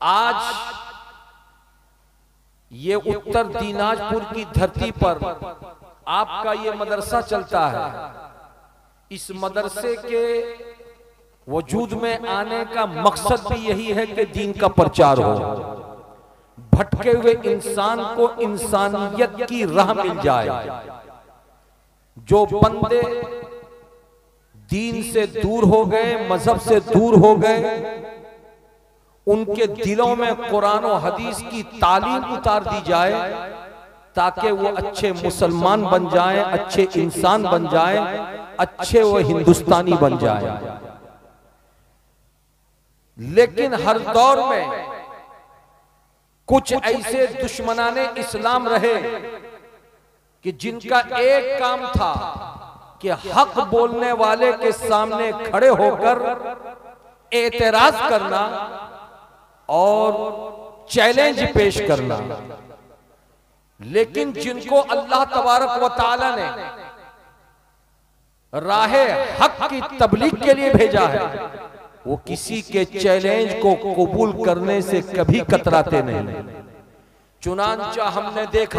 आज ये उत्तर दीनाजपुर की धरती पर आपका ये मदरसा चलता है। इस मदरसे के वजूद में आने का मकसद भी यही है कि दीन का प्रचार हो, भटके हुए इंसान को इंसानियत की राह मिल जाए। जो बंदे दीन से दूर हो गए, मजहब से दूर हो गए, उनके दिलों में कुरान और हदीस की तालीम उतार दी जाए ताकि वो अच्छे मुसलमान बन जाएं, अच्छे इंसान बन जाएं, अच्छे वो हिंदुस्तानी बन जाएं। लेकिन हर दौर में कुछ ऐसे दुश्मनाने इस्लाम रहे कि जिनका एक काम था कि हक बोलने वाले के सामने खड़े होकर एतराज करना और चैलेंज पेश करना। लेकिन जिनको अल्लाह तबारक व तआला ने राहे हक की तबलीग के लिए भेजा है, वो किसी के चैलेंज को कबूल करने से कभी कतराते नहीं। चुनांचा हमने देखा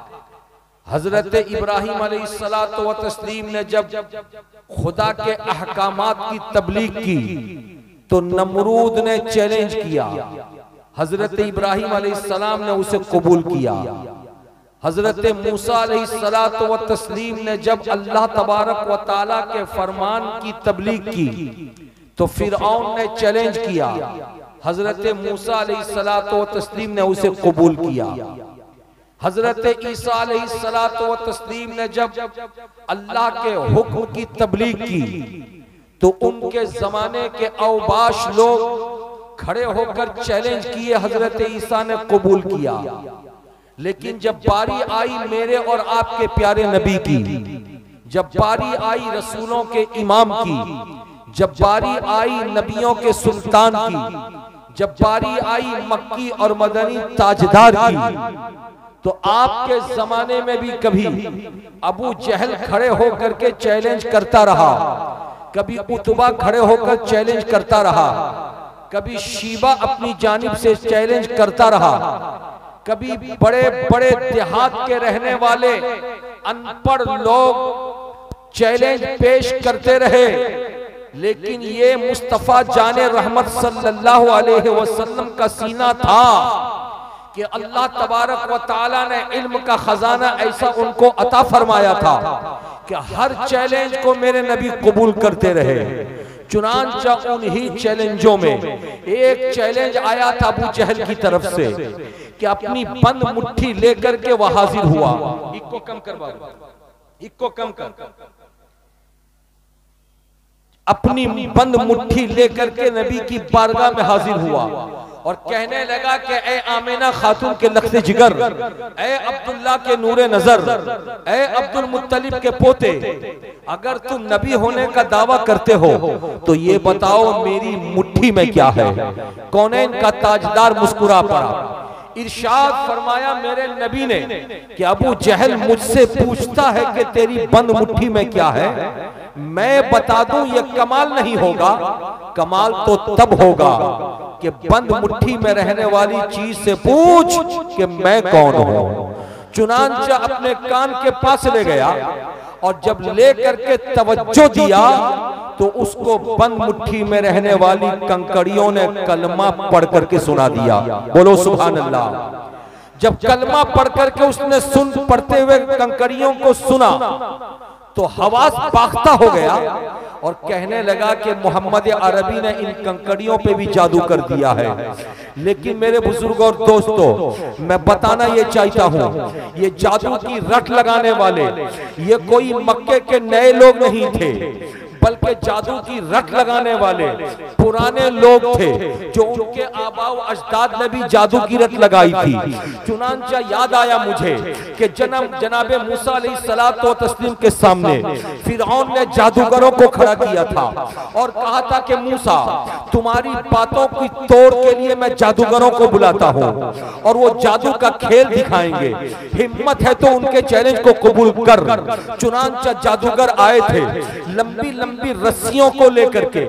हजरत इब्राहिम अलैहिस्सलातु व तस्लीम ने जब खुदा के अहकामात की तबलीग की तो नमरूद ने चैलेंज किया, हजरत इब्राहिम अलैहिस्सलाम ने उसे कबूल किया। हजरत मूसा अलैहिस्सलातु व तस्लीम ने जब अल्लाह तबारक व तआला के फरमान की तबलीग की तो फिरऔन ने चैलेंज किया, हजरत मूसा अलैहिस्सलातु व तस्लीम ने उसे कबूल किया। हजरत ईसा अलैहिस्सलातु व तस्लीम ने जब अल्लाह के हुक्म की तबलीग की तो उनके जमाने के औबाश लोग खड़े होकर चैलेंज किए, हजरत ईसा ने कबूल किया। लेकिन जब बारी आई मेरे और आपके प्यारे नबी की, जब बारी आई रसूलों के इमाम की, जब बारी आई नबियों के सुल्तान की, जब बारी आई मक्की और मदनी ताजदार की, तो आपके जमाने में भी कभी अबू जहल खड़े होकर के चैलेंज करता रहा, कभी उतबा खड़े होकर चैलेंज करता रहा, कभी शीबा अपनी जानिब से चैलेंज करता रहा, कभी बड़े बड़े देहात के रहने वाले अनपढ़ लोग चैलेंज पेश करते रहे। लेकिन ये मुस्तफा जाने रहमत सल्लल्लाहु अलैहि वसल्लम का सीना था कि अल्लाह तबारक व तआला ने इल्म का खजाना ऐसा उनको अता फरमाया था कि हर चैलेंज को मेरे नबी कबूल करते रहे। चुनांचा उन्हीं चैलेंजों में एक चैलेंज आया था अबू जहल की तरफ से कि अपनी बंद मुट्ठी लेकर के वह हाजिर हुआ। इक्को कम कर बाबू, इक्को कम कर। अपनी बंद मुट्ठी लेकर के नबी की बारगाह में हाजिर हुआ और कहने लगा कि ए आमिना खातून के लख्त जिगर, ए अब्दुल्ला के नूरे नजर, ए अब्दुल मुत्तलिब के पोते, अगर तुम नबी होने का दावा करते हो तो ये बताओ मेरी मुट्ठी में क्या है। कौनैन का ताजदार मुस्कुरा पड़ा। इरशाद फरमाया मेरे नबी ने कि अबू जहल मुझसे पूछता है कि तेरी बंद मुट्ठी में क्या है, मैं बता दूं ये कमाल नहीं होगा, कमाल तो तब होगा कि बंद मुट्ठी में रहने वाली चीज से पूछ कि मैं कौन हूं। चुनांचा अपने कान के पास ले गया और जब ले करके तवज्जो दिया तो उसको बंद मुट्ठी में रहने वाली कंकड़ियों ने कलमा पढ़ करके सुना दिया। बोलो सुभान अल्लाह। जब कलमा पढ़ करके उसने सुन पढ़ते हुए कंकड़ियों को सुना तो हवास बाख्ता हो गया और कहने लगा कि मोहम्मद अरबी ने इन कंकड़ियों पे भी जादू कर दिया है। लेकिन मेरे बुजुर्ग और दोस्तों, मैं बताना ये चाहता हूँ, ये जादू की रट लगाने वाले ये कोई मक्के के नए लोग नहीं थे, बल्कि जादू की रट लगाने वाले पुराने लोग थे जो उनके आबाओ अजदाद ने भी जादू की रट लगाई थी। चुनांचा याद आया मुझे कि जनाबे मूसा अलैहिस्सलातु व तस्लीम के सामने फिरऔन ने जादूगरों को खड़ा किया था और कहा था कि मूसा तुम्हारी बातों की तोड़ के लिए मैं जादूगरों को बुलाता हूँ और वो जादू का खेल दिखाएंगे, हिम्मत है तो उनके चैलेंज को कबूल कर। चुनांचा जादूगर आए थे, लंबी लंबी रस्सियों को लेकर के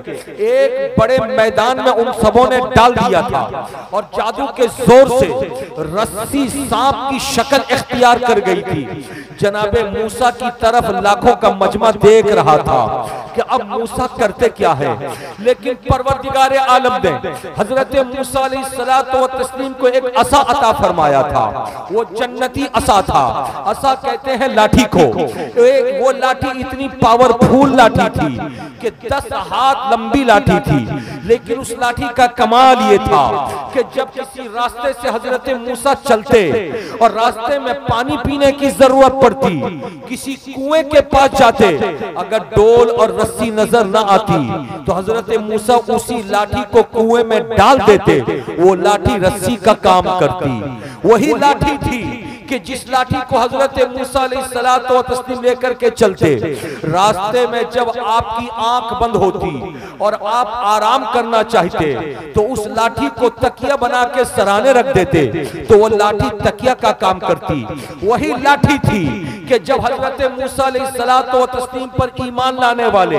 एक बड़े मैदान में उन सबों ने डाल दिया था और जादू के जोर से रस्सी सांप की शक्ल इख्तियार कर गई थी। जनाबे मूसा की तरफ लाखों का मजमा देख रहा था कि अब मूसा करते क्या है, लेकिन परवरदिगार आलम ने हजरत मूसा अलैहिस्सलातु व तस्लीम को एक असा अता फरमाया था। वो जन्नती असा था। असा कहते हैं लाठी को। वो लाठी इतनी पावरफुल लाठी थी कि 10 हाथ लंबी लाठी थी, लेकिन उस लाठी का कमाल ये था कि जब किसी रास्ते से हजरत मूसा चलते और रास्ते में पानी पीने की जरूरत पड़ती, किसी कुएं के पास जाते, अगर डोल और रस्सी नजर न आती तो हजरत मूसा उसी लाठी को कुएं में डाल देते, वो लाठी रस्सी का काम करती। वही लाठी थी कि जिस लाठी को हजरत मूसा अलैहिस्सलातु व तस्लीम लेकर के चलते, रास्ते में जब आपकी आंख बंद होती और आप आराम करना चाहते तो उस लाठी को तकिया बना के सराने रख देते, तो वो लाठी तकिया का काम करती। वही लाठी थी कि जब हजरत मूसा अलैहिस्सलातु व तस्लीम पर ईमान लाने वाले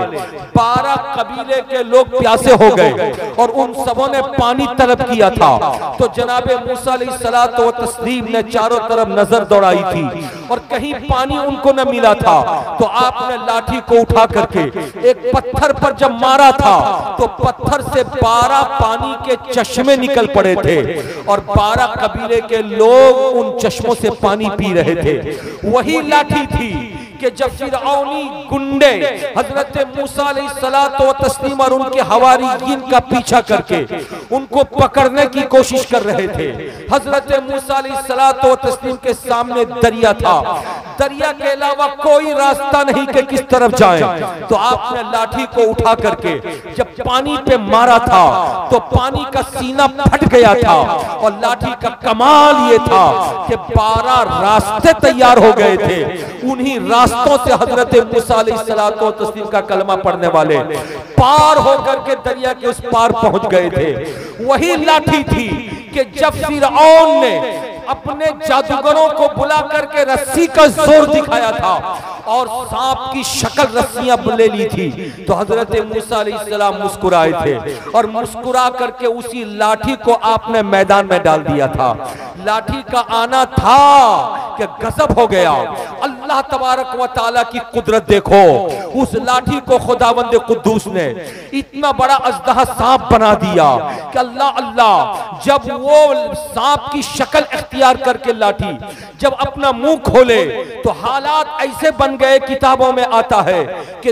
12 कबीले के लोग प्यासे हो गए और उन सबों ने पानी तलब किया था, तो जनाबे मूसा अलैहिस्सलातु व तस्लीम ने चारों तरफ नजर दौड़ाई थी और कहीं पानी उनको न मिला था, तो आपने लाठी को उठा करके एक पत्थर पर जब मारा था तो पत्थर से 12 पानी के चश्मे निकल पड़े थे और 12 कबीले के लोग उन चश्मों से पानी पी रहे थे। वही लाठी थी कि जब फिरऔनी गुंडे हजरत मूसा अलैहिस्सलातु व तस्लीम और उनके हवारीयीन का पीछा करके उनको पकड़ने की कोशिश कर रहे थे, हजरत मूसा अलैहिस्सलातु व तस्लीम के सामने दरिया था, दरिया के अलावा कोई रास्ता नहीं कि किस तरफ जाएं, तो आपने लाठी को उठा करके जब पानी पे मारा था तो पानी का सीना फट गया था और लाठी का कमाल ये था कि 12 रास्ते तैयार हो गए थे। उन्हीं रास्तों से हजरत मूसा अलैहिस्सलातु व तस्लीम का कलमा पढ़ने वाले पार होकर के दरिया के उस पार पहुंच गए थे। वही लाठी थी कि जब फिरऔन ने अपने जादूगरों को बुला करके रस्सी का जोर दिखाया था और सांप की शक्ल रस्सियां ले ली थी, तो हजरत मूसा अलैहिस्सलाम मुस्कुराए थे और मुस्कुरा करके उसी लाठी को आपने मैदान में डाल दिया था। लाठी का आना था कि गजब हो गया। अल्लाह तबारक व तआला की कुदरत देखो, उस लाठी को खुदावंद कुद्दूस ने इतना बड़ा अजदहा सांप बना दिया कि अल्लाह अल्लाह, जब वो सांप की शक्ल इख्तियार करके लाठी जब अपना मुंह खोले तो हालात ऐसे बन गए, किताबों में आता है कि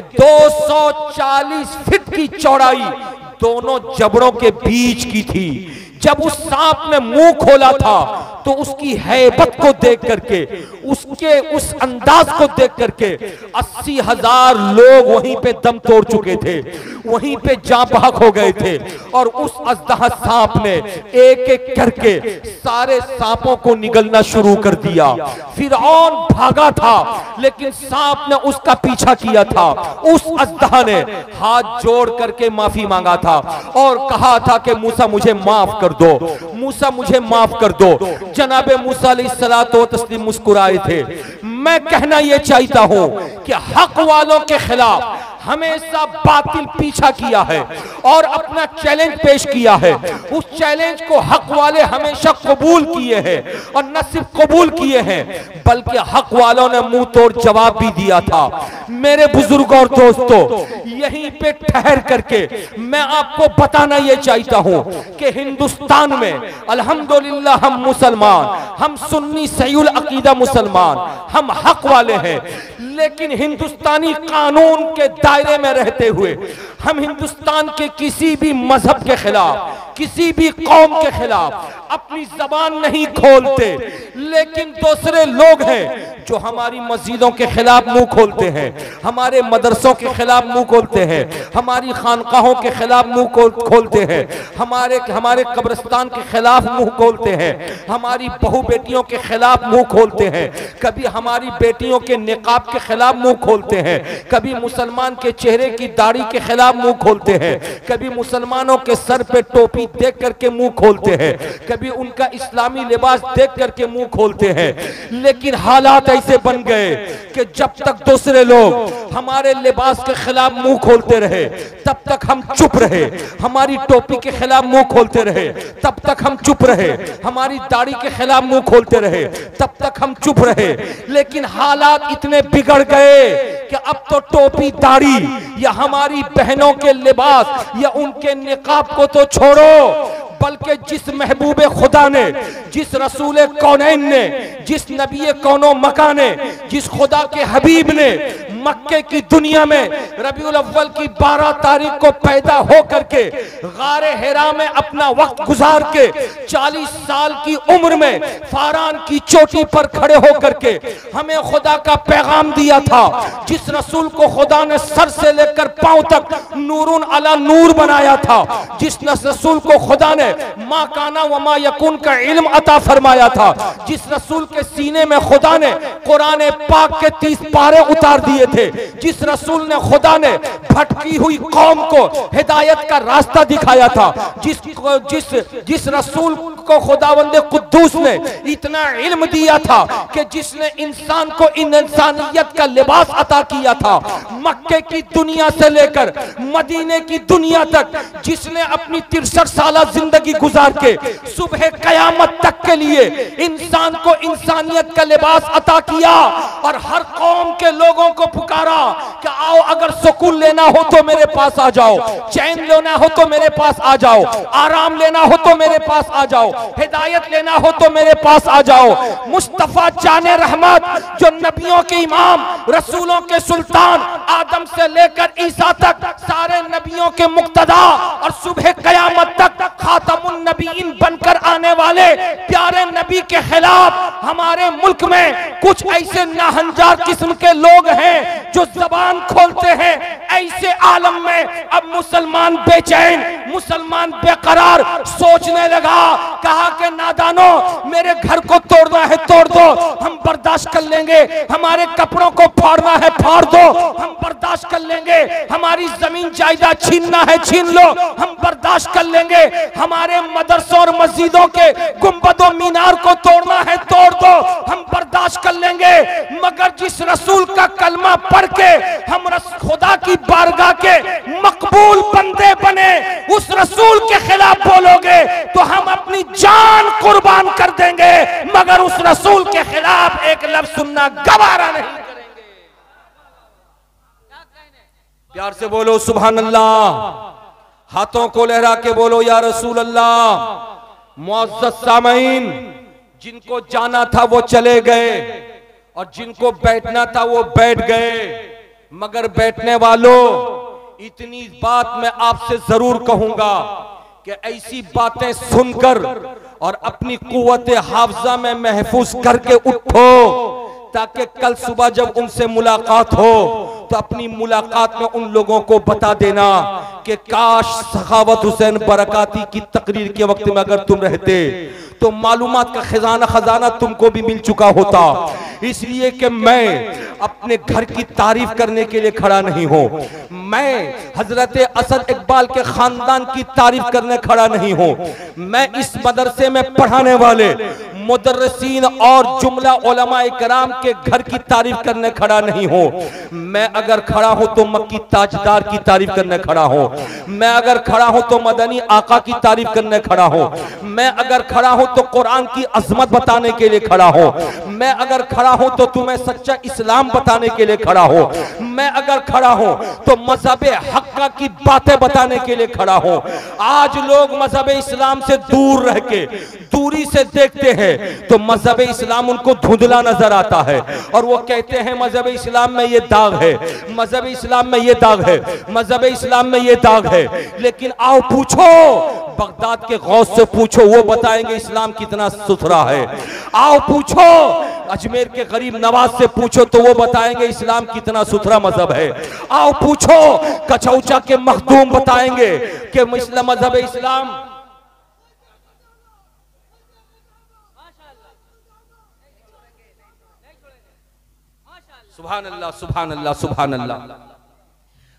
240 फीट की चौड़ाई दोनों जबड़ों के बीच की थी। जब उस सांप ने मुंह खोला था तो उसकी हैबत को देख करके, उसके उस अंदाज को देख करके 80,000 लोग वहीं पे दम तोड़ चुके थे, वहीं पे जाँ बहक हो गए थे। और उस अजदहा सांप ने एक एक करके सारे सांपों को निगलना शुरू कर दिया। फिरऔन भागा था लेकिन सांप ने उसका पीछा किया था। उस अजदहा ने हाथ जोड़ करके माफी मांगा था और कहा था कि मूसा मुझे माफ कर दो, मूसा मुझे माफ कर दो। जनाबे मूसा अलैहिस्सलातु व तस्लीम मुस्कुराए थे। मैं कहना यह चाहता हूं कि हक वालों के खिलाफ हमेशा बातिल पीछा किया है और अपना चैलेंज पेश किया है। उस चैलेंज को हक वाले हमेशा कबूल किए हैं और न सिर्फ कबूल किए हैं बल्कि हक वालों ने मुंह तोड़ जवाब भी दिया था। मेरे बुजुर्गों और दोस्तों, यहीं पे ठहर करके मैं आपको बताना यह चाहता हूं कि हिंदुस्तान में अल्हम्दुलिल्लाह हम मुसलमान, हम सुन्नी सहीउल अकीदा मुसलमान, हम हक वाले हैं, लेकिन हिंदुस्तानी कानून के दायरे में रहते हुए हम हिंदुस्तान के किसी भी मजहब के खिलाफ, किसी भी कौम के खिलाफ अपनी जबान नहीं खोलते। लेकिन दूसरे लोग हैं जो हमारी मस्जिदों के खिलाफ मुंह खोलते हैं, हमारे मदरसों के खिलाफ मुंह खोलते हैं, हमारी खानकाहों के खिलाफ मुंह खोलते हैं, हमारे कब्रिस्तान के खिलाफ मुंह खोलते हैं, हमारी बहू बेटियों के खिलाफ मुंह खोलते हैं, कभी हमारी बेटियों के निकाब के खिलाफ मुंह खोलते हैं, कभी मुसलमान के चेहरे की दाढ़ी के खिलाफ मुंह खोलते हैं, कभी मुसलमानों के सर पे टोपी देख करके मुंह खोलते हैं, कभी उनका इस्लामी लिबास देख करके मुंह खोलते हैं। लेकिन हालात ऐसे बन गए कि जब तक दूसरे लोग हमारे लिबास के खिलाफ मुंह खोलते रहे तब तक हम चुप रहे, हमारी टोपी के खिलाफ मुंह खोलते रहे तब तक हम चुप रहे, हमारी दाढ़ी के खिलाफ मुंह खोलते रहे तब तक हम चुप रहे। लेकिन हालात इतने बिगड़ गए कि अब तो टोपी दाढ़ी या हमारी बहनों के लिबास या उनके निकाब को तो छोड़ो, बल्कि जिस महबूबे खुदा ने, जिस रसूल कौनैन ने, जिस नबी कौनो मका ने, जिस खुदा के हबीब ने मक्के की दुनिया में रबीउल अव्वल की 12 तारीख को पैदा हो करके गारे हिरा में अपना वक्त गुजार के 40 साल की उम्र में फारान की चोटी पर खड़े हो करके हमें खुदा का पैगाम दिया था, जिस रसूल को खुदा ने सर से लेकर पांव तक नूरुन अला नूर बनाया था, जिस रसूल को खुदा ने मा काना व मा यकून का इल्म अता फरमाया था, जिस रसूल के सीने में खुदा ने कुरान पाक के 30 पारे उतार दिए थे, जिस रसूल ने खुदा ने भटकी हुई कौम को हिदायत का रास्ता दिखाया था, जिस रसूल को खुदावंदे कुद्दूस ने इतना इल्म दिया था कि जिसने इंसान को इंसानियत का लिबास अता किया था, मक्के की दुनिया से लेकर मदीने की दुनिया तक जिसने अपनी 63 साल जिंदगी गुजार के सुबह कयामत तक के लिए इंसान को इंसानियत का लिबास अता किया और हर कौम के लोगों को पुकारा कि आओ, अगर सुकून लेना हो तो मेरे पास आ जाओ, चैन लेना हो तो मेरे पास आ जाओ, आराम लेना हो तो मेरे पास आ जाओ, हिदायत लेना हो तो मेरे पास आ जाओ। मुस्तफा जाने रहमत जो नबियों के इमाम, रसूलों के सुल्तान, आदम से लेकर ईसा तक सारे नबियों के मुक्तदा और सुबह कयामत तक खातमुन नबीइन बनकर आने वाले प्यारे नबी के खिलाफ हमारे मुल्क में कुछ ऐसे नाहंजार किस्म के लोग हैं जो जबान खोलते हैं। ऐसे आलम में अब मुसलमान बेचैन, मुसलमान बेकरार सोचने लगा, कहा कि नादानो, मेरे घर को तोड़ना है तोड़ दो, हम बर्दाश्त कर लेंगे, हमारे कपड़ों को फाड़ना है फाड़ दो, हम बर्दाश्त कर लेंगे, हमारी जमीन जायदाद छीनना है छीन लो, हम बर्दाश्त कर लेंगे, हमारे मदरसों और मस्जिदों के गुंबदों मीनार को तोड़ना है तोड़ दो, हम बर्दाश्त कर लेंगे। मगर जिस रसूल का कलमा पढ़ के हम खुदा की बारगाह के मकबूल बंदे बने, उस रसूल के खिलाफ बोलोगे तो हम अपनी जान कुर्बान कर देंगे, मगर उस रसूल के खिलाफ एक लफ्ज सुनना गवारा नहीं करेंगे। प्यार से बोलो सुभान अल्लाह, हाथों को लहरा के बोलो या रसूल अल्लाह। मुअज़्ज़ज़ सामईन, जिनको जाना था वो चले गए और जिनको बैठना था वो बैठ गए, मगर बैठने वालों, इतनी बात मैं आपसे जरूर कहूंगा कि ऐसी बातें सुनकर और अपनी कुव्वत हाफजा में महफूज करके उठो, ताकि कल सुबह जब उनसे मुलाकात हो तो अपनी मुलाकात में उन लोगों को बता देना कि काश सखावत हुसैन बरकाती की तकरीर के वक्त में अगर तुम रहते तो मालूमात का खजाना तुमको भी मिल चुका होता। इसलिए कि मैं अपने घर की तारीफ करने के लिए खड़ा नहीं हूं, मैं हजरत असद इकबाल के खानदान की तारीफ करने खड़ा नहीं हूं, मैं इस मदरसे में पढ़ाने वाले मुदर्रिसीन और जुमला उलमाए कराम के घर की तारीफ करने खड़ा नहीं हूं। मैं अगर खड़ा हूं तो मक्की ताजदार की तारीफ करने खड़ा हूं, मैं अगर खड़ा हूं तो मदनी आका की तारीफ करने खड़ा हूं, मैं अगर खड़ा हूं तो कुरान की अजमत बताने के लिए खड़ा हूं, मैं अगर खड़ा हूं तो तुम्हें सच्चा इस्लाम बताने के लिए खड़ा हूं, मैं अगर खड़ा हूं तो मजहब हक्का की बातें बताने के लिए खड़ा हूं। आज लोग मजहब इस्लाम से दूर रह के दूरी से देखते हैं तो मजहब इस्लाम उनको धुंधला नजर आता है और वो कहते हैं मजहब इस्लाम में ये दाग है, मजहब इस्लाम में ये दाग है, मजहब इस्लाम में ये दाग है। लेकिन आओ पूछो, बगदाद के गौस से पूछो, वो बताएंगे इस्लाम कितना सुथरा है। आओ पूछो, अजमेर के गरीब नवाज से पूछो तो वो बताएंगे इस्लाम कितना सुथरा मजहब है। आओ पूछो, कचौचा के मखदूम बताएंगे कि मजहब इस्लाम। सुभान अल्लाह, सुभान अल्लाह, सुभान अल्लाह।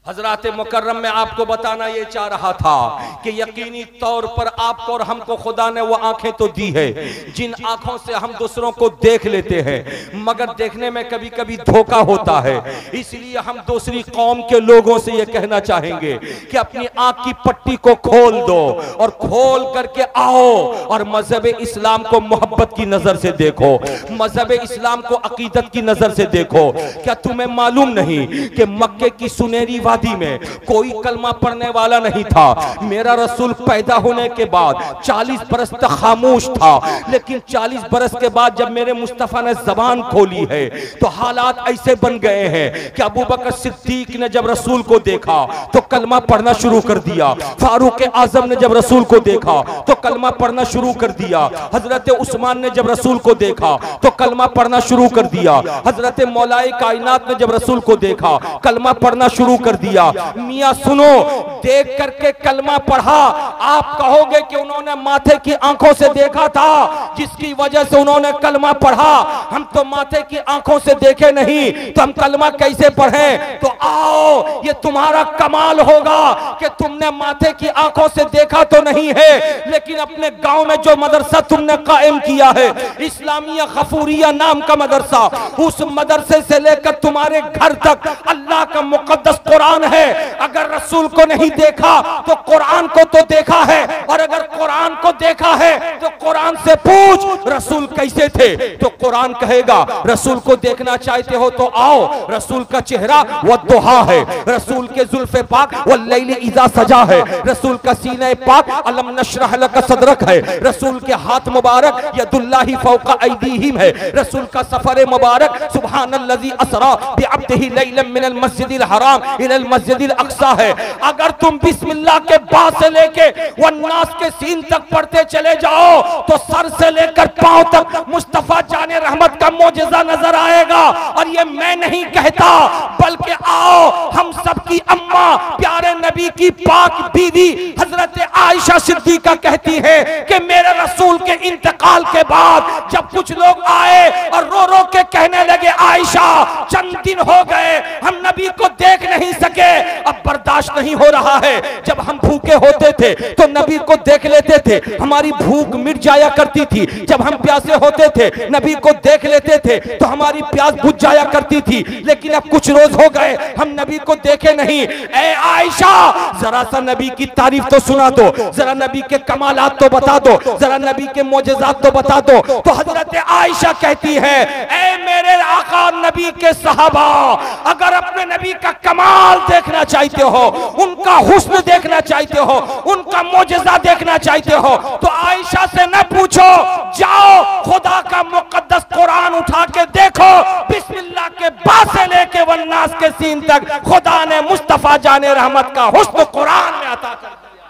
हजरात मुकर्रम में आपको बताना ये चाह रहा था कि यकीनी तौर पर आपको और हमको खुदा ने वो आंखें तो दी है जिन आंखों से हम दूसरों को देख लेते हैं, मगर देखने में कभी कभी धोखा होता है। इसलिए हम दूसरी कौम के लोगों से ये कहना चाहेंगे कि अपनी आंख की पट्टी को खोल दो और खोल करके आओ और मजहब इस्लाम को मोहब्बत की नजर से देखो, मजहब इस्लाम को अकीदत की नजर से देखो। क्या तुम्हें मालूम नहीं कि मक्के की सुनहरी वादी में कोई कलमा पढ़ने वाला नहीं था। मेरा रसूल पैदा होने के बाद 40 बरस तक खामोश था, लेकिन 40 बरस के बाद जब मेरे मुस्तफा ने जबान खोली है तो हालात ऐसे बन गए हैं कि अबू बकर सिद्दीक ने जब रसूल को देखा तो कलमा पढ़ना शुरू कर दिया, फारूक आजम ने जब रसूल को देखा तो कलमा पढ़ना शुरू कर दिया, हजरत उस्मान ने जब रसूल को देखा तो कलमा पढ़ना शुरू कर दिया, हजरत मौलाए कायनात ने जब रसूल को देखा कलमा पढ़ना शुरू कर दिया। मियां सुनो, देख करके कलमा पढ़ा, आप कहोगे कि उन्होंने माथे की आंखों से देखा था जिसकी वजह से उन्होंने कलमा पढ़ा। हम तो माथे की आंखों से देखे नहीं तो हम कलमा कैसे पढ़ें? तो आओ, ये तुम्हारा कमाल होगा कि तुमने माथे की आंखों से देखा तो नहीं है, लेकिन अपने गांव में जो मदरसा तुमने कायम किया है, इस्लामिया गफूरिया नाम का मदरसा, उस मदरसे से लेकर तुम्हारे घर तक अल्लाह का मुकद्दस कुरान है। अगर रसूल को नहीं देखा तो कुरान को तो देखा है, और अगर कुरान को देखा है तो कुरान से पूछ रसूल कैसे थे, तो कुरान कहेगा रसूल को देखना चाहते हो तो आओ, रसूल का चेहरा वो दुहा है, रसूल के जुल्फे पाक वो लैली इज़ा सजा है, रसूल का सीने पाक अलम नशरह लक सदरक है, रसूल के हाथ मुबारक यदुल्लाहि फौका ऐदीहिम है, रसूल का सफर मुबारक सुब्हानल्लज़ी असरा बिअब्दिही लैलन मिनल मस्जिदिल हराम इलल मस्जिदिल अक्सा है। अगर तुम बिस्मिल्लाह के बाद से लेके वन्नास के सीन तक पढ़ते चले जाओ तो सर से लेकर पांव तक मुस्तफा जाने रहमत का मौजज़ा नजर आएगा। और ये मैं नहीं कहता, बल्कि आओ हम सबकी अम्मा प्यारे नबी की पाक बीवी हजरत आयशा सिद्दीका कहती है कि मेरे रसूल के इंतकाल के बाद जब कुछ लोग आए और रो रो के कहने लगे आयशा चंद दिन हो गए हम नबी को देख नहीं सके, अब बर्दाश्त नहीं हो रहा है, जब हम भूखे होते थे तो नबी को देख लेते थे, हमारी भूख मिट जाया करती थी, जब हम प्यासे होते थे नबी को देख लेते थे तो हमारी प्यास बुझ जाया करती थी, लेकिन अब कुछ रोज हो गए हम नबी को देखे नहीं। ए आयशा, जरा सा नबी की तारीफ तो सुना दो, जरा नबी के कमालात तो बता दो, जरा नबी के मोजज़ात तो बता दो। तो हजरत आयशा कहती है ए मेरे आका नबी के सहाबा, अगर अपने नबी का कमाल देखना चाहते हो, उनका हुस्न देखना चाहते हो, उनका मोजज़ा देखना चाहते हो, तो आयशा से न पूछो, जाओ खुदा का मुकद्दस कुरान उठा के देखो, बिस्मिल्लाह के बा से लेके वन्नास के सीन तक खुदा ने मुस्तफा जाने रहमत का हुस्न कुरान में अता कर दिया।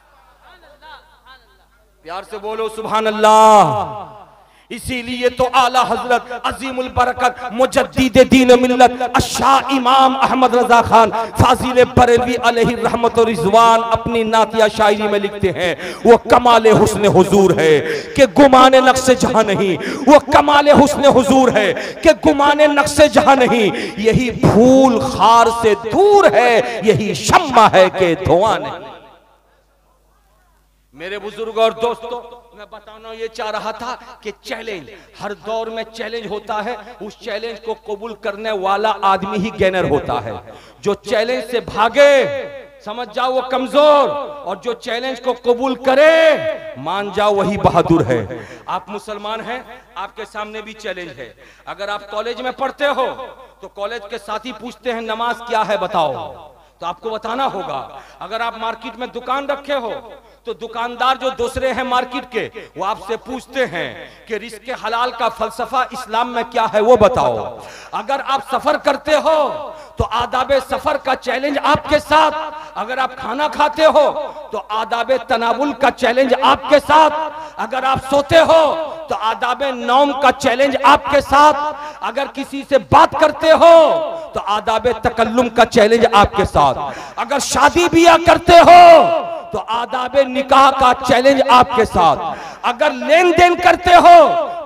प्यार से बोलो सुभान अल्लाह। इसीलिए तो आला हजरत अजीमुल बरकत मुजद्दिद दीन मिल्लत अशाह इमाम अहमद रजा खान फाजिल बरेलवी अलैहि रहमत और रिजवान अपनी नातिया शायरी में लिखते हैं, वो कमाले हुस्न हुजूर है कि गुमाने नक्शे जहां नहीं, वो कमाले हुस्न हुजूर है कि गुमाने नक्शे जहां नहीं, यही फूल खार से दूर है, यही शम्मा है कि धुआं नहीं। मेरे बुजुर्ग और दोस्तों, मैं बताना ये चाह रहा था कि चैलेंज हर दौर में चैलेंज होता है, उस चैलेंज को कबूल करने वाला आदमी ही गेनर होता है। जो चैलेंज से भागे समझ जाओ वो कमजोर, और जो चैलेंज को कबूल करे मान जाओ वही बहादुर है। आप मुसलमान हैं, आपके सामने भी चैलेंज है। अगर आप कॉलेज में पढ़ते हो तो कॉलेज के साथी पूछते हैं नमाज क्या है बताओ, तो आपको बताना होगा। अगर आप मार्केट में दुकान रखे हो तो दुकानदार जो दूसरे हैं मार्केट के, वो आपसे पूछते हैं कि रिस्क हलाल का फलसफा इस्लाम में क्या है वो बताओ। अगर आप सफर करते हो तो आदाबे सफर का चैलेंज आपके साथ, अगर आप खाना खाते हो तो आदाबे तनावुल का चैलेंज आपके साथ, अगर आप सोते हो तो आदाबे नौम का चैलेंज आपके साथ, अगर किसी से बात करते हो तो आदाबे तकल्लुम का चैलेंज आपके साथ, अगर शादी ब्याह करते हो तो आदाबे निकाह का चैलेंज आपके साथ, अगर लेन देन करते हो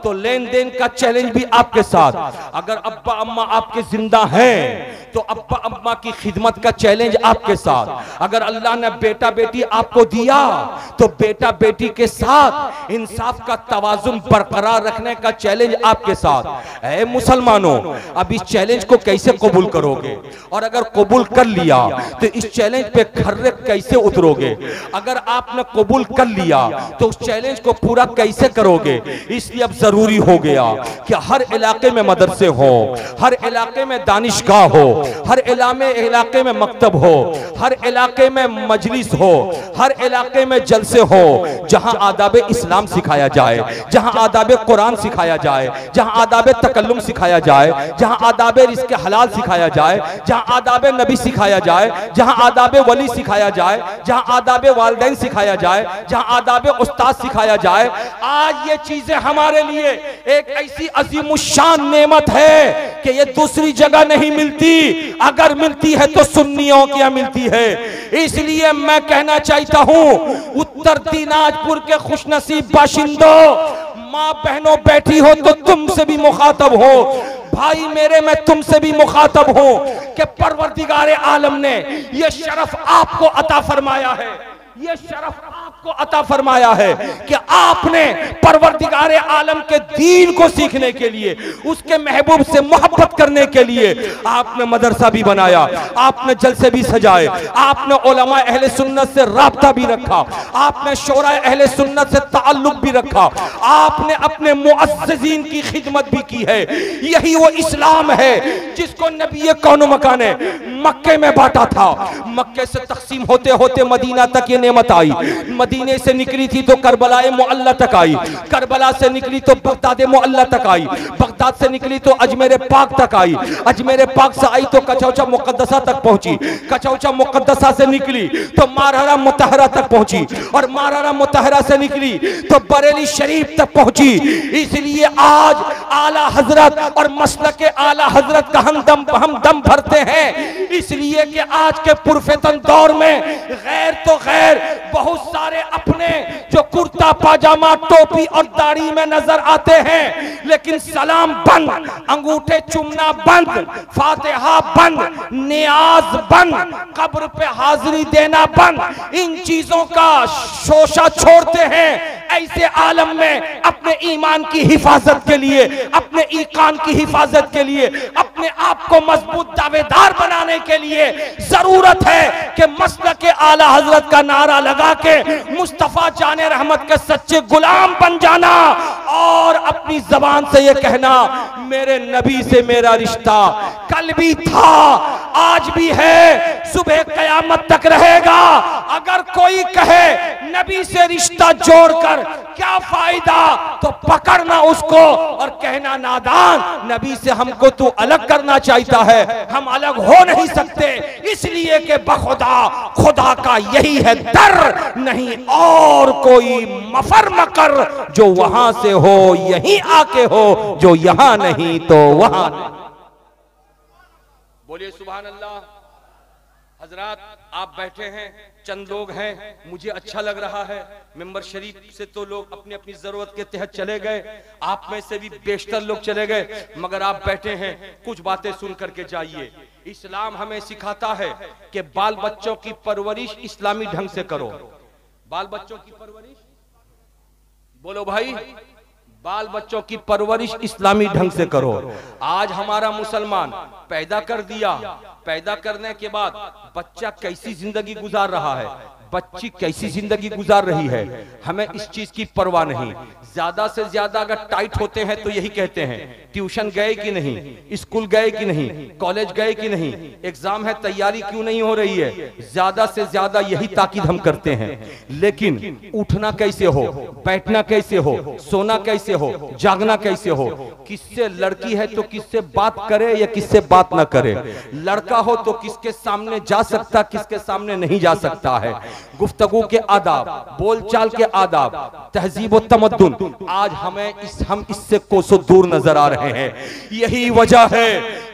तो लेन देन का चैलेंज भी आपके साथ। अगर अब्बा अम्मा आपके जिंदा हैं तो अब्बा अम्मा की खिदमत का चैलेंज आपके साथ। अगर अल्लाह ने बेटा बेटी आपको दिया तो बेटा बेटी के साथ इंसाफ का तवाजुन बरकरार रखने का चैलेंज आपके साथ। ऐ मुसलमानों, अब इस चैलेंज को कैसे कबूल करोगे? और अगर कबूल कर लिया तो इस चैलेंज पे खर्रे कैसे उतरोगे? अगर आपने कबूल कर लिया तो उस चैलेंज को पूरा कैसे करोगे? इसलिए अब जरूरी हो गया कि हर इलाके में मदरसे हो, हर इलाके में दानिशगाह हो, हर इलाके में मकतब हो, हर इलाके में मजलिस हो, हर इलाके में जलसे हो, जहां आदाब इस्लाम सिखाया जाए, जहां आदाब कुरान सिखाया जाए, जहां आदाब तकल्लुम सिखाया जाए, जहां आदाब रिज़्क़ हलाल सिखाया जाए, जहां आदाब नबी सिखाया जाए, जहां आदाब वली सिखाया जाए, जहां आदाब वालिदैन सिखाया जाए, जहां आदाब उस्ताद सिखाया जाए। आज ये चीजें हमारे लिए एक ऐसी अजीमुशान नेमत है कि ये दूसरी जगह नहीं मिलती। अगर मिलती है तो सुन्नियों की मिलती है। इसलिए मैं कहना चाहता हूं उत्तर दिनाजपुर के खुशनसीब बाशिंदों, माँ बहनों बैठी हो तो तुमसे भी मुखातब हो, भाई मेरे मैं तुमसे भी मुखातब हूं कि परवरदिगारे आलम ने यह शरफ आपको अता फरमाया है, ये शरफ आपको अता फरमाया है कि आपने परवरदिगारे आलम के दीन को सीखने के लिए, उसके महबूब से मोहब्बत करने के लिए आपने मदरसा भी बनाया, आपने जलसे भी सजाए, आपने उलमा अहले सुन्नत से राब्ता भी रखा, आपने शोरा अहले सुन्नत से ताल्लुक भी रखा, आपने अपने मुअज्जिज़ीन की खिदमत भी की है। यही वो इस्लाम है जिसको नबी कौनो मकान ने मक्के में बांटा था। मक्के से तकसीम होते होते मदीना तक ये नेमत आई, मदीने से निकली थी तो करबलाए मुअल्ला तक आई, करबला से निकली तो बगदाद मुअल्ला तक आई, बगदाद से निकली तो अजमेर पाक तक आई, अजमेर पाक से आई तो कचौचा मुकद्दसा तक पहुंची, कचौचा मुकद्दसा से निकली तो मारहरा मुतहरा तक पहुंची, और मारहरा मुतहरा से निकली तो बरेली शरीफ तक पहुंची। इसलिए आज आला हजरत और मसलक आला हजरत का हम दम भरते हैं, इसलिए कि आज के पुरफेतन दौर में गैर तो गैर बहुत सारे अपने जो कुर्ता पाजामा टोपी और दाढ़ी में नजर आते हैं, लेकिन सलाम बंद, अंगूठे चुमना बंद, फातिहा बंद, नियाज बंद, कब्र पे हाजिरी देना बंद, इन चीजों का शोशा छोड़ते हैं। ऐसे आलम में अपने ईमान की हिफाजत के लिए, अपने ईकान की हिफाजत के लिए, अपने आप को मजबूत दावेदार बनाने के लिए जरूरत है कि मसलक आला हजरत का नारा लगा के मुस्तफा जाने रहमत के सच्चे गुलाम बन जाना और अपनी जबान से ये कहना मेरे नबी से मेरा रिश्ता कल भी था, आज भी है, सुबह कयामत तक रहेगा। अगर कोई कहे नबी से रिश्ता जोड़कर क्या फायदा, तो पकड़ना उसको और कहना नादान, नबी से हमको तू अलग करना चाहता है, हम अलग हो नहीं सकते, इसलिए कि बखुदा खुदा का यही है दर, नहीं और कोई मफर मकर, जो वहां से हो यहीं आके हो, जो यहां नहीं तो वहां नहीं। बोलिए सुभान अल्लाह। हजरात आप बैठे हैं, चंद लोग हैं, मुझे अच्छा लग रहा है, मेंबर शरीफ से तो लोग अपनी अपनी जरूरत के तहत चले गए, आप में से भी बेशतर लोग चले गए, मगर आप बैठे हैं, कुछ बातें सुन करके जाइए। इस्लाम हमें सिखाता है कि बाल बच्चों की परवरिश इस्लामी ढंग से करो। बाल बच्चों की परवरिश, बोलो भाई, बाल बच्चों की परवरिश इस्लामी ढंग से करो। आज हमारा मुसलमान पैदा कर दिया, पैदा करने के बाद बच्चा कैसी जिंदगी गुजार रहा है, बच्ची कैसी जिंदगी गुजार रही है, हमें इस चीज की परवाह नहीं। ज्यादा से ज्यादा अगर टाइट होते हैं तो यही कहते हैं ट्यूशन गए कि नहीं, स्कूल गए कि नहीं, कॉलेज गए कि नहीं, एग्जाम है तैयारी क्यों नहीं हो रही है, ज्यादा से ज्यादा यही ताकीद हम करते हैं। लेकिन उठना कैसे हो, बैठना कैसे हो, सोना कैसे हो, जागना कैसे हो, किससे लड़की है तो किससे बात करे या किससे बात ना करे, लड़का हो तो किसके सामने जा सकता, किसके सामने नहीं जा सकता है, गुफ्तगू के आदाब, बोलचाल के आदाब, तहजीब और तमद्दुन, आज हम इससे कोसों दूर नजर आ रहे हैं। यही वजह है कि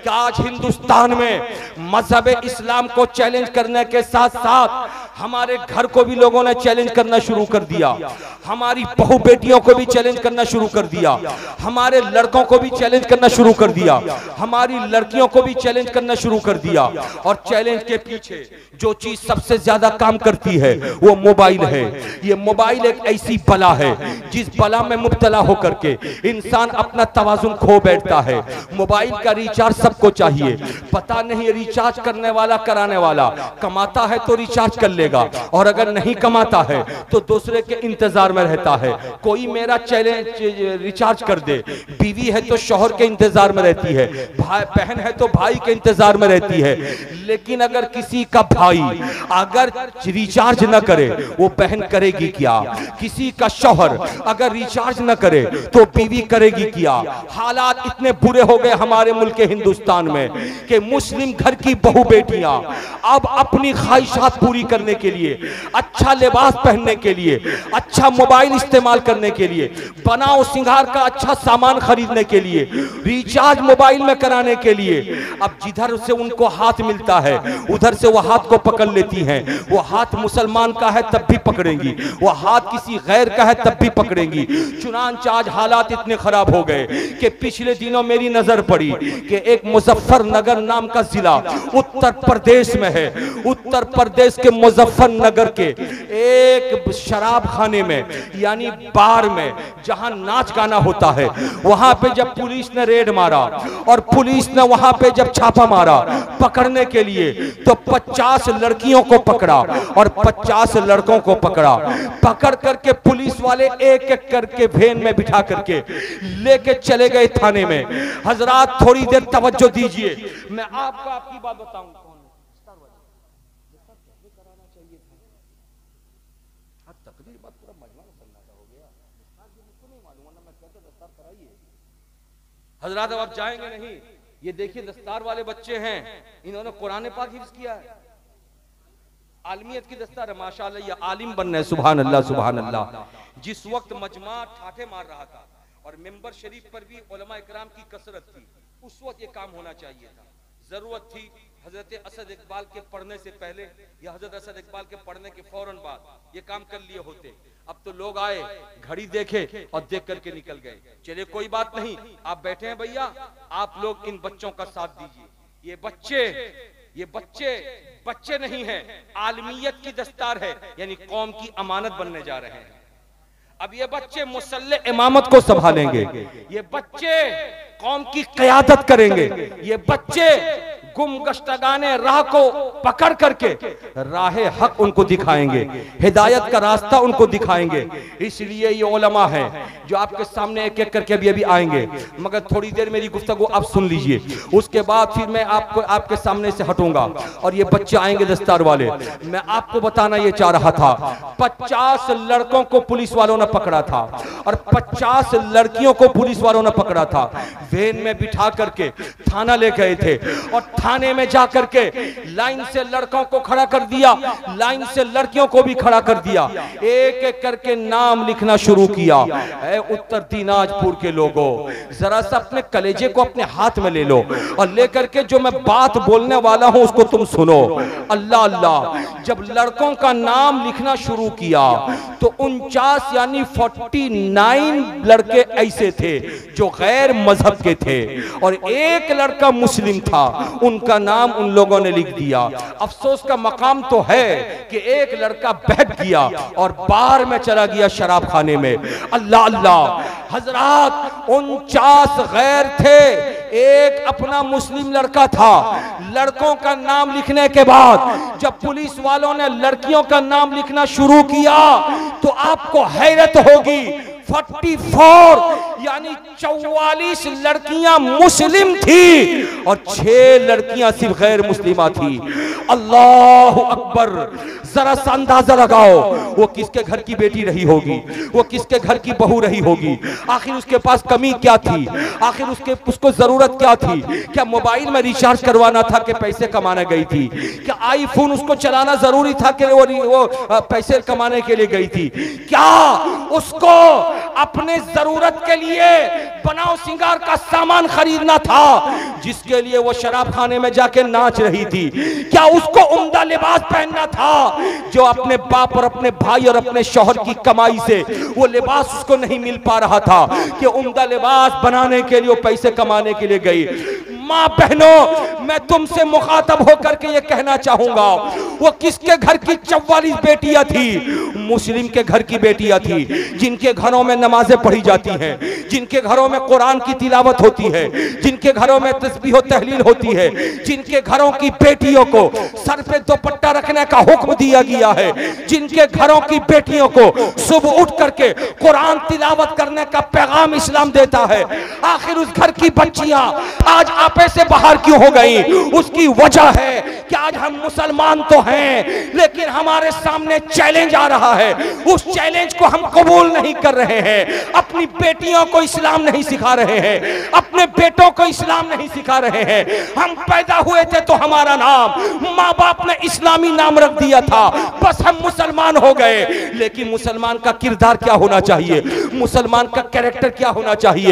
कि आज हिंदुस्तान में मजहब इस्लाम को चैलेंज करने के साथ साथ हमारे घर को भी लोगों ने चैलेंज करना शुरू कर दिया, हमारी बहू बेटियों को भी चैलेंज करना शुरू कर दिया, हमारे लड़कों को भी चैलेंज करना शुरू कर दिया, हमारी लड़कियों को भी चैलेंज करना शुरू कर दिया। और चैलेंज के पीछे जो चीज सबसे ज्यादा काम करती है वो मोबाइल है। ये मोबाइल एक ऐसी बला है जिस बला में मुब्तला होकर के इंसान अपना तवाजुन खो बैठता है। मोबाइल का रिचार्ज सबको चाहिए, पता नहीं रिचार्ज करने वाला कराने वाला कमाता है तो रिचार्ज कर लेगा, और अगर नहीं कमाता है तो दूसरे के इंतजार में रहता है, कोई मेरा चैलेंज रिचार्ज कर दे। बीवी है तो शौहर के इंतजार में रहती है, भाई बहन है तो भाई के इंतजार में रहती है। लेकिन अगर किसी का भाई अगर रिचार्ज न करे वो बहन करेगी क्या? किसी का शौहर अगर रिचार्ज न करे तो बीवी करेगी क्या? हालात इतने बुरे हो गए हमारे मुल्क हिंदुस्तान में कि मुस्लिम घर की बहू बेटियां अब अपनी ख्वाहिशात पूरी करने के लिए, अच्छा लिबास पहनने के लिए, अच्छा मोबाइल इस्तेमाल करने के लिए, बनाओ सिंगार का अच्छा सामान खरीदने के लिए, रिचार्ज मोबाइल में कराने के लिए, अब जिधर से उनको हाथ मिलता है उधर से वो हाथ को पकड़ लेती हैं। वो हाथ मुसलमान का है तब भी पकड़ेंगी, वो हाथ किसी गैर का है तब भी पकड़ेंगी। चुनांचे आज हालात इतने खराब हो गए कि पिछले दिनों मेरी नजर पड़ी कि एक मुजफ्फरनगर नाम का जिला उत्तर प्रदेश में है। उत्तर प्रदेश के मुजफ्फरनगर के एक शराब खाने में यानी बार में जहां नाच गाना होता है, वहां पे जब पुलिस ने रेड मारा और पुलिस ने वहां पे जब छापा मारा पकड़ने के लिए तो 50 लड़कियों को पकड़ा और 50 लड़कों को पकड़ा। पकड़ करके पुलिस वाले एक एक करके वैन में बिठा करके लेके चले गए थाने में। हजरात थोड़ी देर तवज्जो दीजिए, मैं आपको आपकी बात बताऊं। हजरात अब आप जाएंगे नहीं, ये देखिए दस्तार वाले बच्चे हैं, इन्होंने कुरान पाक हिफ्ज़ किया है, आलमियत की दस्तार है माशाअल्लाह, ये आलिम बनना है। सुभान अल्लाह सुभान अल्लाह। जिस वक्त मजमा ठाठे मार रहा था और मिंबर शरीफ पर भी उलमा इकराम की कसरत थी, उस वक्त ये काम होना चाहिए था। जरूरत थी हजरत असद इकबाल के पढ़ने से पहले या हजरत असद इकबाल के पढ़ने के फौरन बाद ये काम कर लिए होते। अब तो लोग आए, घड़ी देखे और देख करके निकल गए। चलिए कोई बात नहीं, आप बैठे हैं भैया, आप लोग इन बच्चों का साथ दीजिए। ये बच्चे बच्चे नहीं हैं, आलमियत की दस्तार है, यानी कौम की अमानत बनने जा रहे हैं। अब ये बच्चे मुसल्ले इमामत को संभालेंगे, ये बच्चे कौम की क़यादत करेंगे, ये बच्चे गुमगश्तगाने राह को पकड़ करके राह हक उनको दिखाएंगे, हिदायत का रास्ता उनको दिखाएंगे। इसलिए ये उलमा हैं जो आपके सामने एक एक करके अभी आएंगे, मगर थोड़ी देर मेरी गुफ्तगू आप सुन लीजिए, उसके बाद फिर मैं आपको आपके सामने से हटूंगा और ये बच्चे आएंगे दस्तार वाले। मैं आपको बताना ये चाह रहा था, 50 लड़कों को पुलिस वालों ने पकड़ा था और 50 लड़कियों को पुलिस वालों ने पकड़ा था। वैन में बिठा करके थाना ले गए थे और थाने में जाकर के लाइन से लड़कों को खड़ा कर दिया, लाइन से लड़कियों को भी खड़ा कर दिया, एक एक करके नाम लिखना शुरू किया। ऐ उत्तर दिनाजपुर के लोगों, जरा सा अपने कलेजे को अपने हाथ में ले लो और लेकर के जो मैं बात बोलने वाला हूं उसको तुम सुनो। अल्लाह अल्लाह, जब लड़कों का नाम लिखना शुरू किया तो 49 यानी 49 लड़के ऐसे थे जो गैर मजहब के थे और एक लड़का मुस्लिम था, उनका नाम उन लोगों ने लिख दिया। अफसोस का मकाम तो है कि एक लड़का बहक गया और बार में चला गया शराब खाने में। अल्लाह अल्लाह, हजरात 49 गैर थे, एक अपना मुस्लिम लड़का था। लड़कों का नाम लिखने के बाद जब पुलिस वालों ने लड़कियों का नाम लिखना शुरू किया तो आपको हैरत होगी, 44 यानी 44 लड़कियां मुस्लिम थी और 6 लड़कियां सिर्फ गैर मुस्लिमा थी। अल्लाह अकबर, जरा सा अंदाजा लगाओ वो किसके घर की बेटी रही होगी, वो किसके घर की बहू रही होगी। आखिर उसके पास कमी क्या थी, आखिर उसको जरूरत क्या थी? क्या मोबाइल में रिचार्ज करवाना था कि पैसे कमाने गई थी? क्या आईफोन उसको चलाना जरूरी था कि वो पैसे कमाने के लिए गई थी? क्या उसको अपने जरूरत के लिए बनाओ सिंगार का सामान खरीदना था, जिसके लिए वो शराब खाने में जाके नाच रही थी, क्या उसको उम्दा लिबास पहनना था जो अपने बाप और अपने भाई और अपने शौहर की कमाई से वो लिबास उसको नहीं मिल पा रहा था कि उम्दा लिबास बनाने के लिए वो पैसे कमाने के लिए गई। माँ बहनों, मैं तुमसे मुखातब होकर के ये कहना चाहूंगा, वो किसके घर की 44 बेटियां थी? मुस्लिम के घर की बेटियां थी, जिनके घरों में नमाजें पढ़ी जाती हैं, जिनके घरों में कुरान की तिलावत होती है, जिनके घरों में तस्बीह और तहलील होती है, जिनके घरों की बेटियों को सर पे दुपट्टा रखने का हुक्म दिया गया है, जिनके घरों की बेटियों को सुबह उठ करके कुरान तिलावत करने का पैगाम इस्लाम देता है। आखिर उस घर की बच्चियां आज आपे से बाहर क्यों हो गई? उसकी वजह है कि आज हम मुसलमान तो हैं, लेकिन हमारे सामने चैलेंज आ रहा है, उस चैलेंज को हम कबूल नहीं कर रहे हैं। अपनी बेटियों को इस्लाम नहीं सिखा रहे हैं, अपने बेटों को इस्लाम नहीं सिखा रहे हैं। हम पैदा हुए थे तो हमारा नाम माँ बाप ने इस्लामी नाम रख दिया था, बस हम मुसलमान हो गए। लेकिन मुसलमान का किरदार क्या होना चाहिए? मुसलमान का कैरेक्टर क्या होना चाहिए?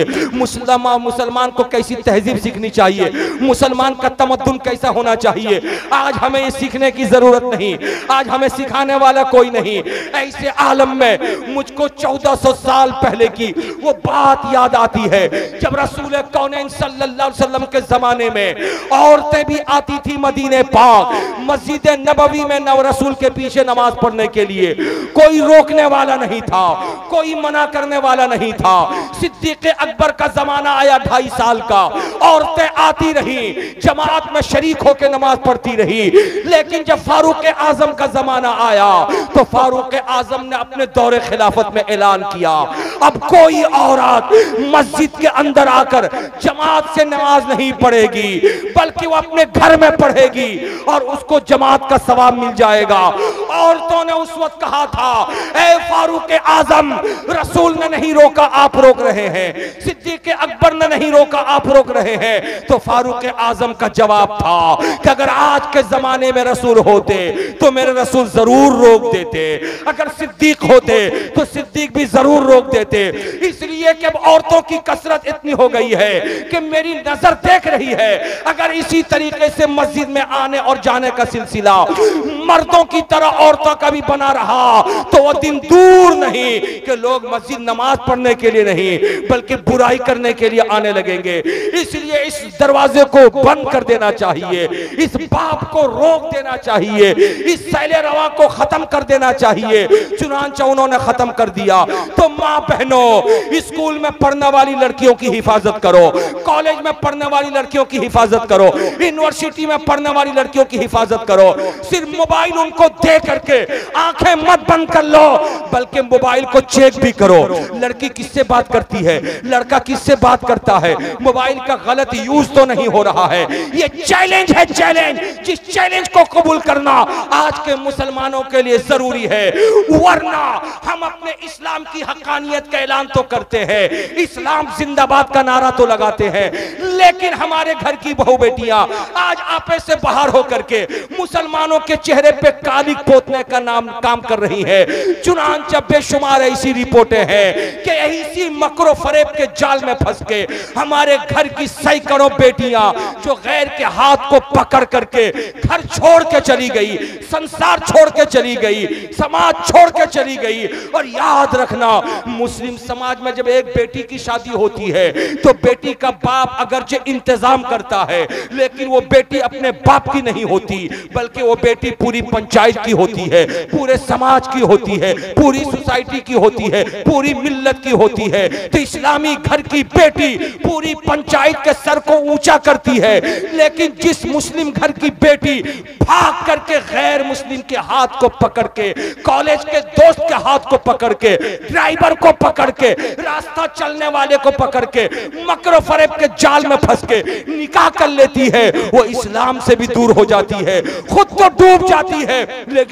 मुसलमान को कैसी तहजीब सीखनी चाहिए? मुसलमान का तमद्दुन कैसा होना चाहिए? आज हमें ये सीखने की जरूरत नहीं, आज हमें सिखाने वाला कोई नहीं। ऐसे आलम में मुझको 1400 साल पहले की वो बात याद आती है, जब रसूल कौनैन सल्लल्लाहु अलैहि वसल्लम के जमाने में औरतें भी आती थी मदीने पाक, मस्जिद नबवी में नव रसूल के पीछे नमाज पढ़ने के लिए। कोई रोकने वाला नहीं था, कोई मना करने वाला नहीं था। सिद्दीक़ अकबर का जमाना आया 2.5 साल का, औरतें आती रही, जमात में शरीक होकर नमाज पढ़ती रही। लेकिन जब फारूक आजम का जमाना आया तो फारूक आजम ने अपने दौरे खिलाफत में ऐलान किया, अब कोई औरत मस्जिद के अंदर आकर जमात से नमाज नहीं पढ़ेगी, बल्कि वो अपने घर में पढ़ेगी और उसको जमात का सवाब मिल जाएगा। औरतों ने उस वक्त कहा था, ए फारूक आजम, रसूल ने नहीं रोका, आप रोक रहे हैं। सिद्दीक़ अकबर ने नहीं रोका, आप रोक रहे हैं। तो फारूक आजम का जवाब था कि अगर आज के जमाने में रसूल होते तो मेरे रसूल जरूर रोक देते, अगर सिद्दीक होते तो सिद्दीक भी जरूर रोक देते। इसलिए कि अब औरतों की कसरत इतनी हो गई है कि मेरी नजर देख रही है, अगर इसी तरीके से मस्जिद में आने और जाने का सिलसिला मर्दों की तरह औरतों का भी बना रहा तो वह दिन दूर नहीं कि लोग मस्जिद नमाज पढ़ने के लिए नहीं बल्कि बुराई करने के लिए आने लगेंगे। इसलिए इस दरवाजे को बंद कर देना चाहिए, इस बाप को रोक देना चाहिए, इस सैले रवा को खत्म कर देना चाहिए। चुनांचे उन्होंने खत्म कर दिया। तो माँ बहनों, स्कूल में पढ़ने वाली लड़कियों की हिफाजत करो, कॉलेज में पढ़ने वाली लड़कियों की हिफाजत करो, यूनिवर्सिटी में पढ़ने वाली लड़कियों की हिफाजत करो। सिर्फ मोबाइल उनको दे करके आंखें मत बंद कर लो, बल्कि मोबाइल को चेक भी करो। लड़की किससे बात करती है, लड़का किससे बात करता है, मोबाइल का गलत यूज तो नहीं हो रहा है। ये चैलेंज है, चैलेंज, जिस चैलेंज को कबूल करना आज के मुसलमानों के लिए जरूरी है। वरना हम अपने इस्लाम की हक्कानियत का ऐलान तो करते हैं, इस्लाम जिंदाबाद का नारा तो लगाते हैं, लेकिन हमारे घर की बहू बेटियां आज आपे से बाहर होकर के मुसलमानों के चेहरे पे कालिक पोतने का काम कर रही है। चुनांचे बेशुमार ऐसी रिपोर्टें हैं कि इसी मकरो फरेब के जाल में फंस के हमारे घर की सैकड़ों बेटियां जो गैर के हाथ को पकड़ करके घर छोड़ के चली गई, संसार छोड़ के चली गई, समाज छोड़ के चली गई। और याद रखना, मुस्लिम समाज में जब एक बेटी की शादी होती है तो बेटी का बाप अगरचे इंतजाम करता है, लेकिन वो बेटी अपने बाप की नहीं होती, बल्कि वो बेटी पूरी पंचायत की होती है, पूरे समाज की होती है, पूरी सोसाइटी की होती है, पूरी मिल्लत की होती है। तो इस्लामी घर की बेटी पूरी पंचायत के सर को ऊंचा करती है, लेकिन जिस मुस्लिम घर की बेटी भाग करके गैर मुस्लिम के हाथ को पकड़ के, कॉलेज के दोस्त के हाथ को पकड़ के, ड्राइवर को पकड़ के, रास्ता चलने वाले को पकड़ के मकरो फरेब के जाल में फंस के निकाह कर लेती है, वो इस्लाम से भी दूर हो जाती है, खुद तो डूब जाती है, लेकिन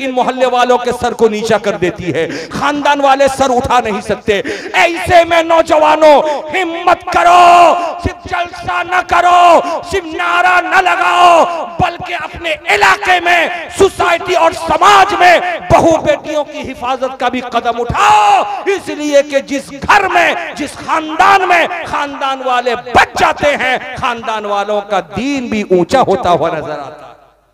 लेकिन मोहल्ले वालों के सर को नीचा कर देती है, खानदान वाले सर उठा नहीं सकते। ऐसे में नौजवानों हिम्मत करो, सिर्फ जलसा न करो, सिर्फ नारा न लगाओ, बल्कि अपने इलाके में, सोसाइटी और समाज में बहू बेटियों की हिफाजत का भी कदम उठाओ। इसलिए कि जिस घर में, जिस खानदान में खानदान वाले बच जाते हैं, खानदान वालों का दीन भी ऊंचा होता हुआ नजर आता है।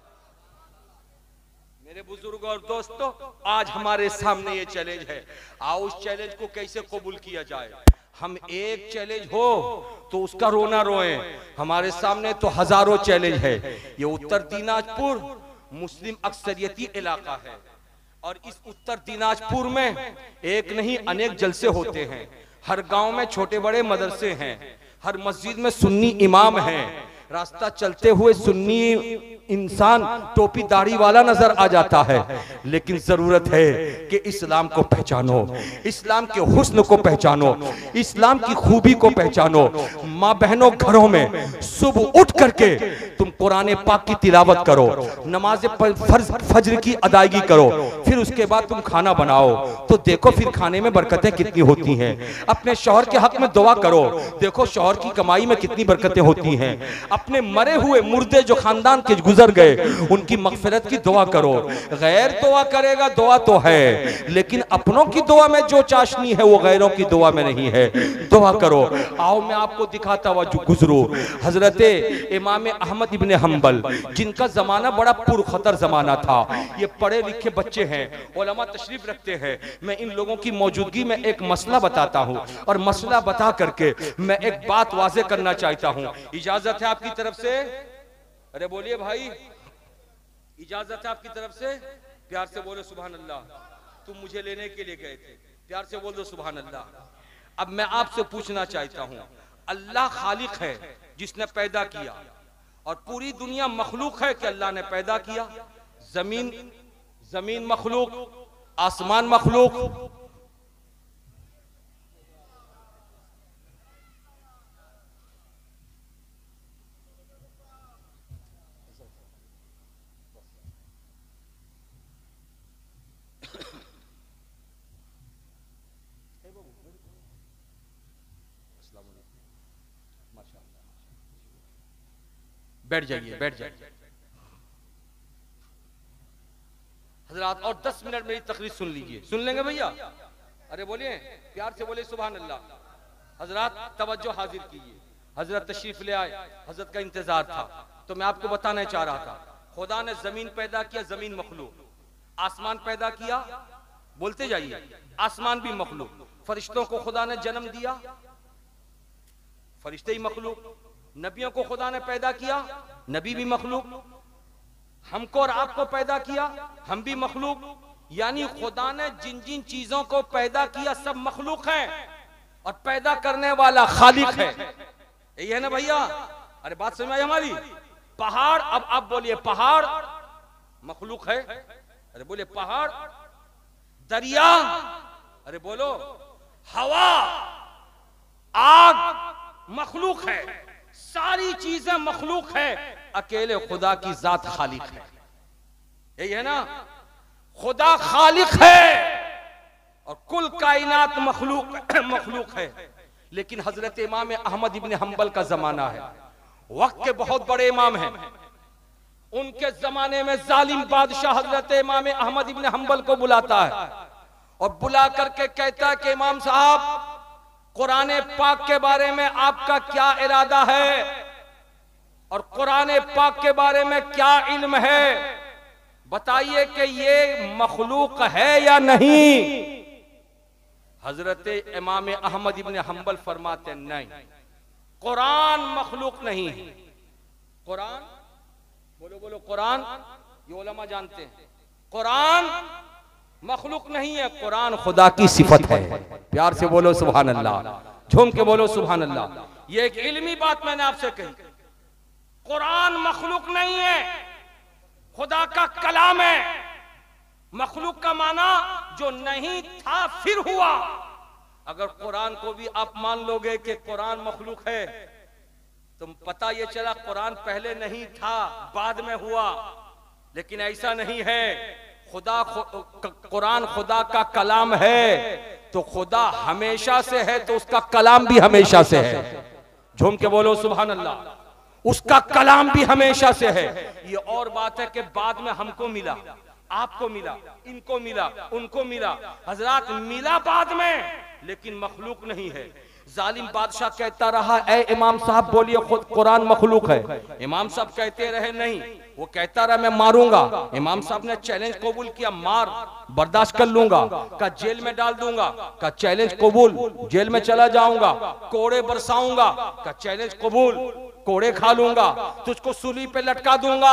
मेरे बुजुर्ग और दोस्तों, आज हमारे सामने ये चैलेंज है। आओ उस चैलेंज को कैसे कबूल किया जाए। हम एक चैलेंज हो तो उसका रोना रोएं, हमारे सामने तो हजारों चैलेंज है। ये उत्तर दिनाजपुर मुस्लिम अक्सरियती इलाका है और इस उत्तर दिनाजपुर में एक नहीं अनेक जलसे होते हैं। हर गांव में छोटे बड़े मदरसे हैं, हर मस्जिद में सुन्नी इमाम हैं। रास्ता चलते हुए सुन्नी इंसान टोपी दाढ़ी वाला नजर आ जाता है, लेकिन जरूरत है कि इस्लाम को पहचानो, इस्लाम के हुस्न को पहचानो, इस्लाम की खूबी को पहचानो। माँ बहनों, घरों में सुबह उठ करके तुम कुरान पाक की तिलावत करो, नमाज फज्र की अदायगी करो, फिर उसके बाद तुम खाना बनाओ तो देखो फिर खाने में बरकतें कितनी होती हैं। अपने शौहर के हक में दुआ करो, देखो शौहर की कमाई में कितनी बरकतें होती हैं। अपने मरे हुए मुर्दे जो खानदान के गुजर गए, उनकी मगफिरत की दुआ करो। गैर दुआ करेगा, दुआ तो है, लेकिन अपनों की दुआ में जो चाशनी है वो गैरों की दुआ में नहीं है। दुआ करो। आओ मैं आपको दिखाता हुआ जो गुजरो, हजरत इमाम अहमद इब्ने हम्बल, जिनका जमाना बड़ा पुरखतर जमाना था। ये पढ़े लिखे बच्चे हैं, उलमा तशरीफ रखते हैं। मैं इन लोगों की मौजूदगी में एक मसला बताता हूँ और मसला बता करके मैं एक बात वाजे करना चाहता हूँ। इजाजत है आपकी तरफ से? अरे बोलिए भाई, इजाजत है आपकी तरफ से? प्यार से बोलो सुभान अल्लाह। तुम मुझे लेने के लिए गए थे, प्यार से बोल दो सुभान अल्लाह। अब मैं आपसे पूछना चाहता हूं, अल्लाह खालिक है जिसने पैदा किया, और पूरी दुनिया मखलूक है कि अल्लाह ने पैदा किया। जमीन मखलूक, आसमान मखलूक, बैठ जाइए, बैठ जाइए हजरात, और 10 मिनट मेरी तकरीर सुन लीजिए। सुन लेंगे भैया? अरे बोलिए, प्यार से बोले सुभान अल्लाह। हजरात तवज्जो हाजिर कीजिए, हजरत तशरीफ ले आए, हजरत का इंतजार था। तो मैं आपको बताना चाह रहा था, खुदा ने जमीन पैदा किया, जमीन मखलूक, आसमान पैदा किया, बोलते जाइए, आसमान भी मखलूक। फरिश्तों को खुदा ने जन्म दिया, फरिश्ते ही मखलूक। नबियों को खुदा ने पैदा किया, नबी भी मखलूक। हमको और आपको पैदा किया, हम भी मखलूक। यानी खुदा ने जिन जिन चीजों को पैदा किया सब मखलूक हैं, और पैदा करने वाला खालिक है। यही है ना भैया? अरे बात समझ आई हमारी? पहाड़, अब आप बोलिए, पहाड़ मखलूक है? अरे बोलिए पहाड़। दरिया, अरे बोलो। हवा, आग मखलूक है, सारी चीजें मखलूक है, अकेले खुदा की जात खालिक है। यही है ना? खुदा खालिक है और कुल कायनात मखलूक है। लेकिन हजरत इमाम अहमद इब्ने हम्बल का जमाना है, वक्त के बहुत बड़े इमाम हैं। उनके जमाने में जालिम बादशाह हजरत इमाम अहमद इब्ने हम्बल को बुलाता है और बुला करके कहता है कि इमाम साहब, कुरान पाक के बारे में आपका क्या इरादा है और कुरान पाक के बारे में क्या इल्म है, बताइए कि ये मखलूक है या नहीं। हजरत इमाम अहमद इब्ने हम्बल फरमाते नहीं, कुरान मखलूक नहीं है। कुरान, बोलो बोलो कुरान, ये उलमा जानते हैं, कुरान मखलूक नहीं है, कुरान खुदा की सिफत है। प्यार से बोलो सुभान अल्लाह, झूम के बोलो सुभान अल्लाह। ये एक इल्मी बात मैंने आपसे कही, कुरान मखलूक नहीं है, खुदा का कलाम है। मखलूक का माना जो नहीं था फिर हुआ। अगर कुरान को भी आप मान लोगे कि कुरान मखलूक है, तो पता ये चला कुरान पहले नहीं था, बाद में हुआ। लेकिन ऐसा नहीं है, कुरान खुदा का कलाम है तो खुदा हमेशा से है तो उसका कलाम भी हमेशा से है। झूम के बोलो सुभान अल्लाह। उसका कलाम भी हमेशा से है। ये और बात है कि बाद में हमको मिला, आपको मिला, इनको मिला, उनको मिला। हजरात मिला बाद में, लेकिन मखलूक नहीं है। जालिम बादशाह कहता रहा ए इमाम साहब बोलिए खुद कुरान मखलूक है। इमाम साहब कहते रहे नहीं। वो कहता रहा मैं मारूंगा। इमाम साहब ने चैलेंज कबूल किया, मार बर्दाश्त कर लूंगा, का जेल में डाल दूंगा, का चैलेंज कबूल, जेल में चला जाऊंगा, कोड़े बरसाऊंगा, का चैलेंज कबूल, कोड़े खा लूंगा, तुझको सूली पे लटका दूंगा।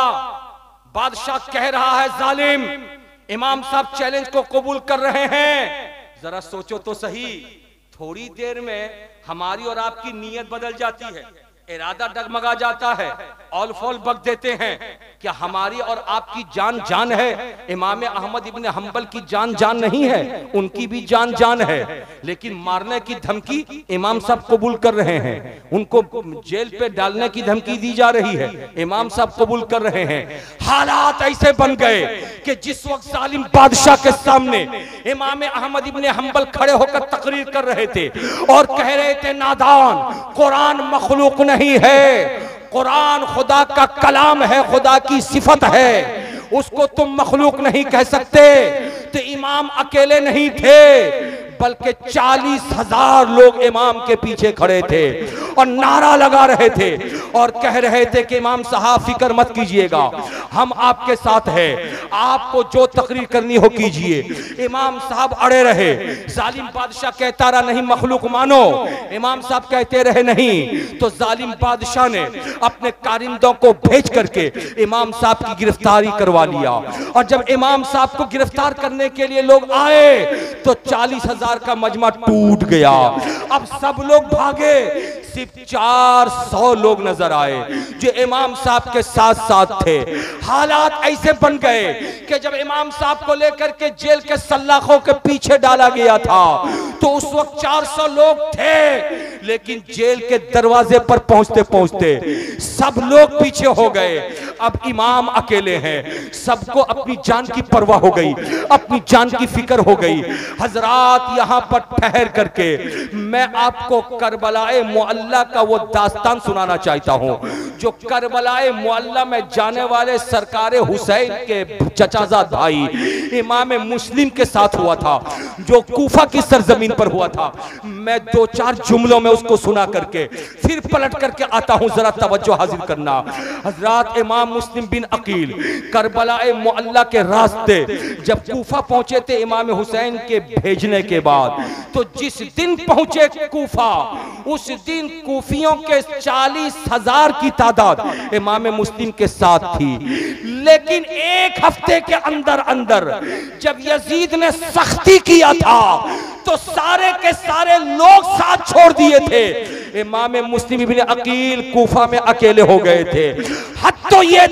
बादशाह कह रहा है जालिम, इमाम साहब चैलेंज को कबूल कर रहे हैं। जरा सोचो तो सही, थोड़ी देर में हमारी और आपकी नीयत बदल जाती है, इरादा डगमगा जाता है, ऑल फॉल बक देते हैं। क्या हमारी और आपकी जान जान है? इमाम अहमद इब्न हंबल की जान जान नहीं है, उनकी भी जान जान है, लेकिन मारने की धमकी इमाम साहब कबूल कर रहे हैं। उनको जेल पे डालने की धमकी दी जा रही है, इमाम साहब कबूल कर रहे हैं। हालात ऐसे बन गए कि जिस वक्त जालिम बादशाह के सामने इमाम अहमद इब्न हंबल खड़े होकर तकरीर कर रहे थे और कह रहे थे नादान, कुरान मखलूक नहीं है, कुरान खुदा का कलाम है, खुदा की सिफत है, उसको तुम मखलूक नहीं कह सकते। तो इमाम अकेले नहीं थे, बल्कि 40,000 लोग इमाम के पीछे खड़े थे और नारा लगा रहे थे और कह रहे थे कि इमाम साहब फिक्र मत कीजिएगा, हम आपके साथ हैं, आपको जो तकरीर करनी हो कीजिए। इमाम साहब अड़े रहे। जालिम बादशाह कहता रहा नहीं मखलूक मानो, इमाम साहब कहते रहे नहीं। तो जालिम बादशाह ने अपने कारिंदों को भेज करके इमाम साहब की गिरफ्तारी करवा लिया। और जब इमाम साहब को गिरफ्तार करने के लिए लोग आए तो 40,000 का मजमा टूट गया। अब सब लोग भागे, सिर्फ 400 लोग नजर आए जो इमाम साहब के साथ साथ थे। हालात ऐसे बन गए कि जब इमाम साहब को लेकर के जेल के सल्लाखों के पीछे डाला गया था तो उस वक्त 400 लोग थे, लेकिन जेल के दरवाजे पर पहुंचते पहुंचते सब लोग पीछे हो गए। अब इमाम अकेले हैं, सबको अपनी जान की परवाह हो गई, अपनी जान की फिक्र हो गई। हजरात यहाँ पर ठहर करके मैं आपको करबलाए मुअल्ला का वो दास्तान सुनाना चाहता हूँ जो करबलाए मुअल्ला में जाने वाले सरकारे हुसैन के चचाजाद भाई इमाम मुस्लिम के साथ हुआ था, जो कूफा की सरजमीन पर हुआ था। मैं 2-4 जुमलों में उसको सुना करके फिर पलट करके आता हूँ, जरा तवज्जो हाजिर करना। हजरात इमाम मुस्लिम बिन अकील करबलाए मुअल्ला के रास्ते जब कूफा पहुंचे थे इमाम हुसैन के भेजने के बाद, तो जिस दिन पहुंचे कूफा उस दिन कूफियों के 40,000 की तादाद इमाम मुस्लिम के साथ थी। लेकिन एक हफ्ते के अंदर अंदर जब यजीद ने सख्ती किया था तो सारे के सारे लोग साथ छोड़ दिए थे। इमाम मुस्लिम इब्न अकील कूफा में अकेले हो गए थे। हद तो ये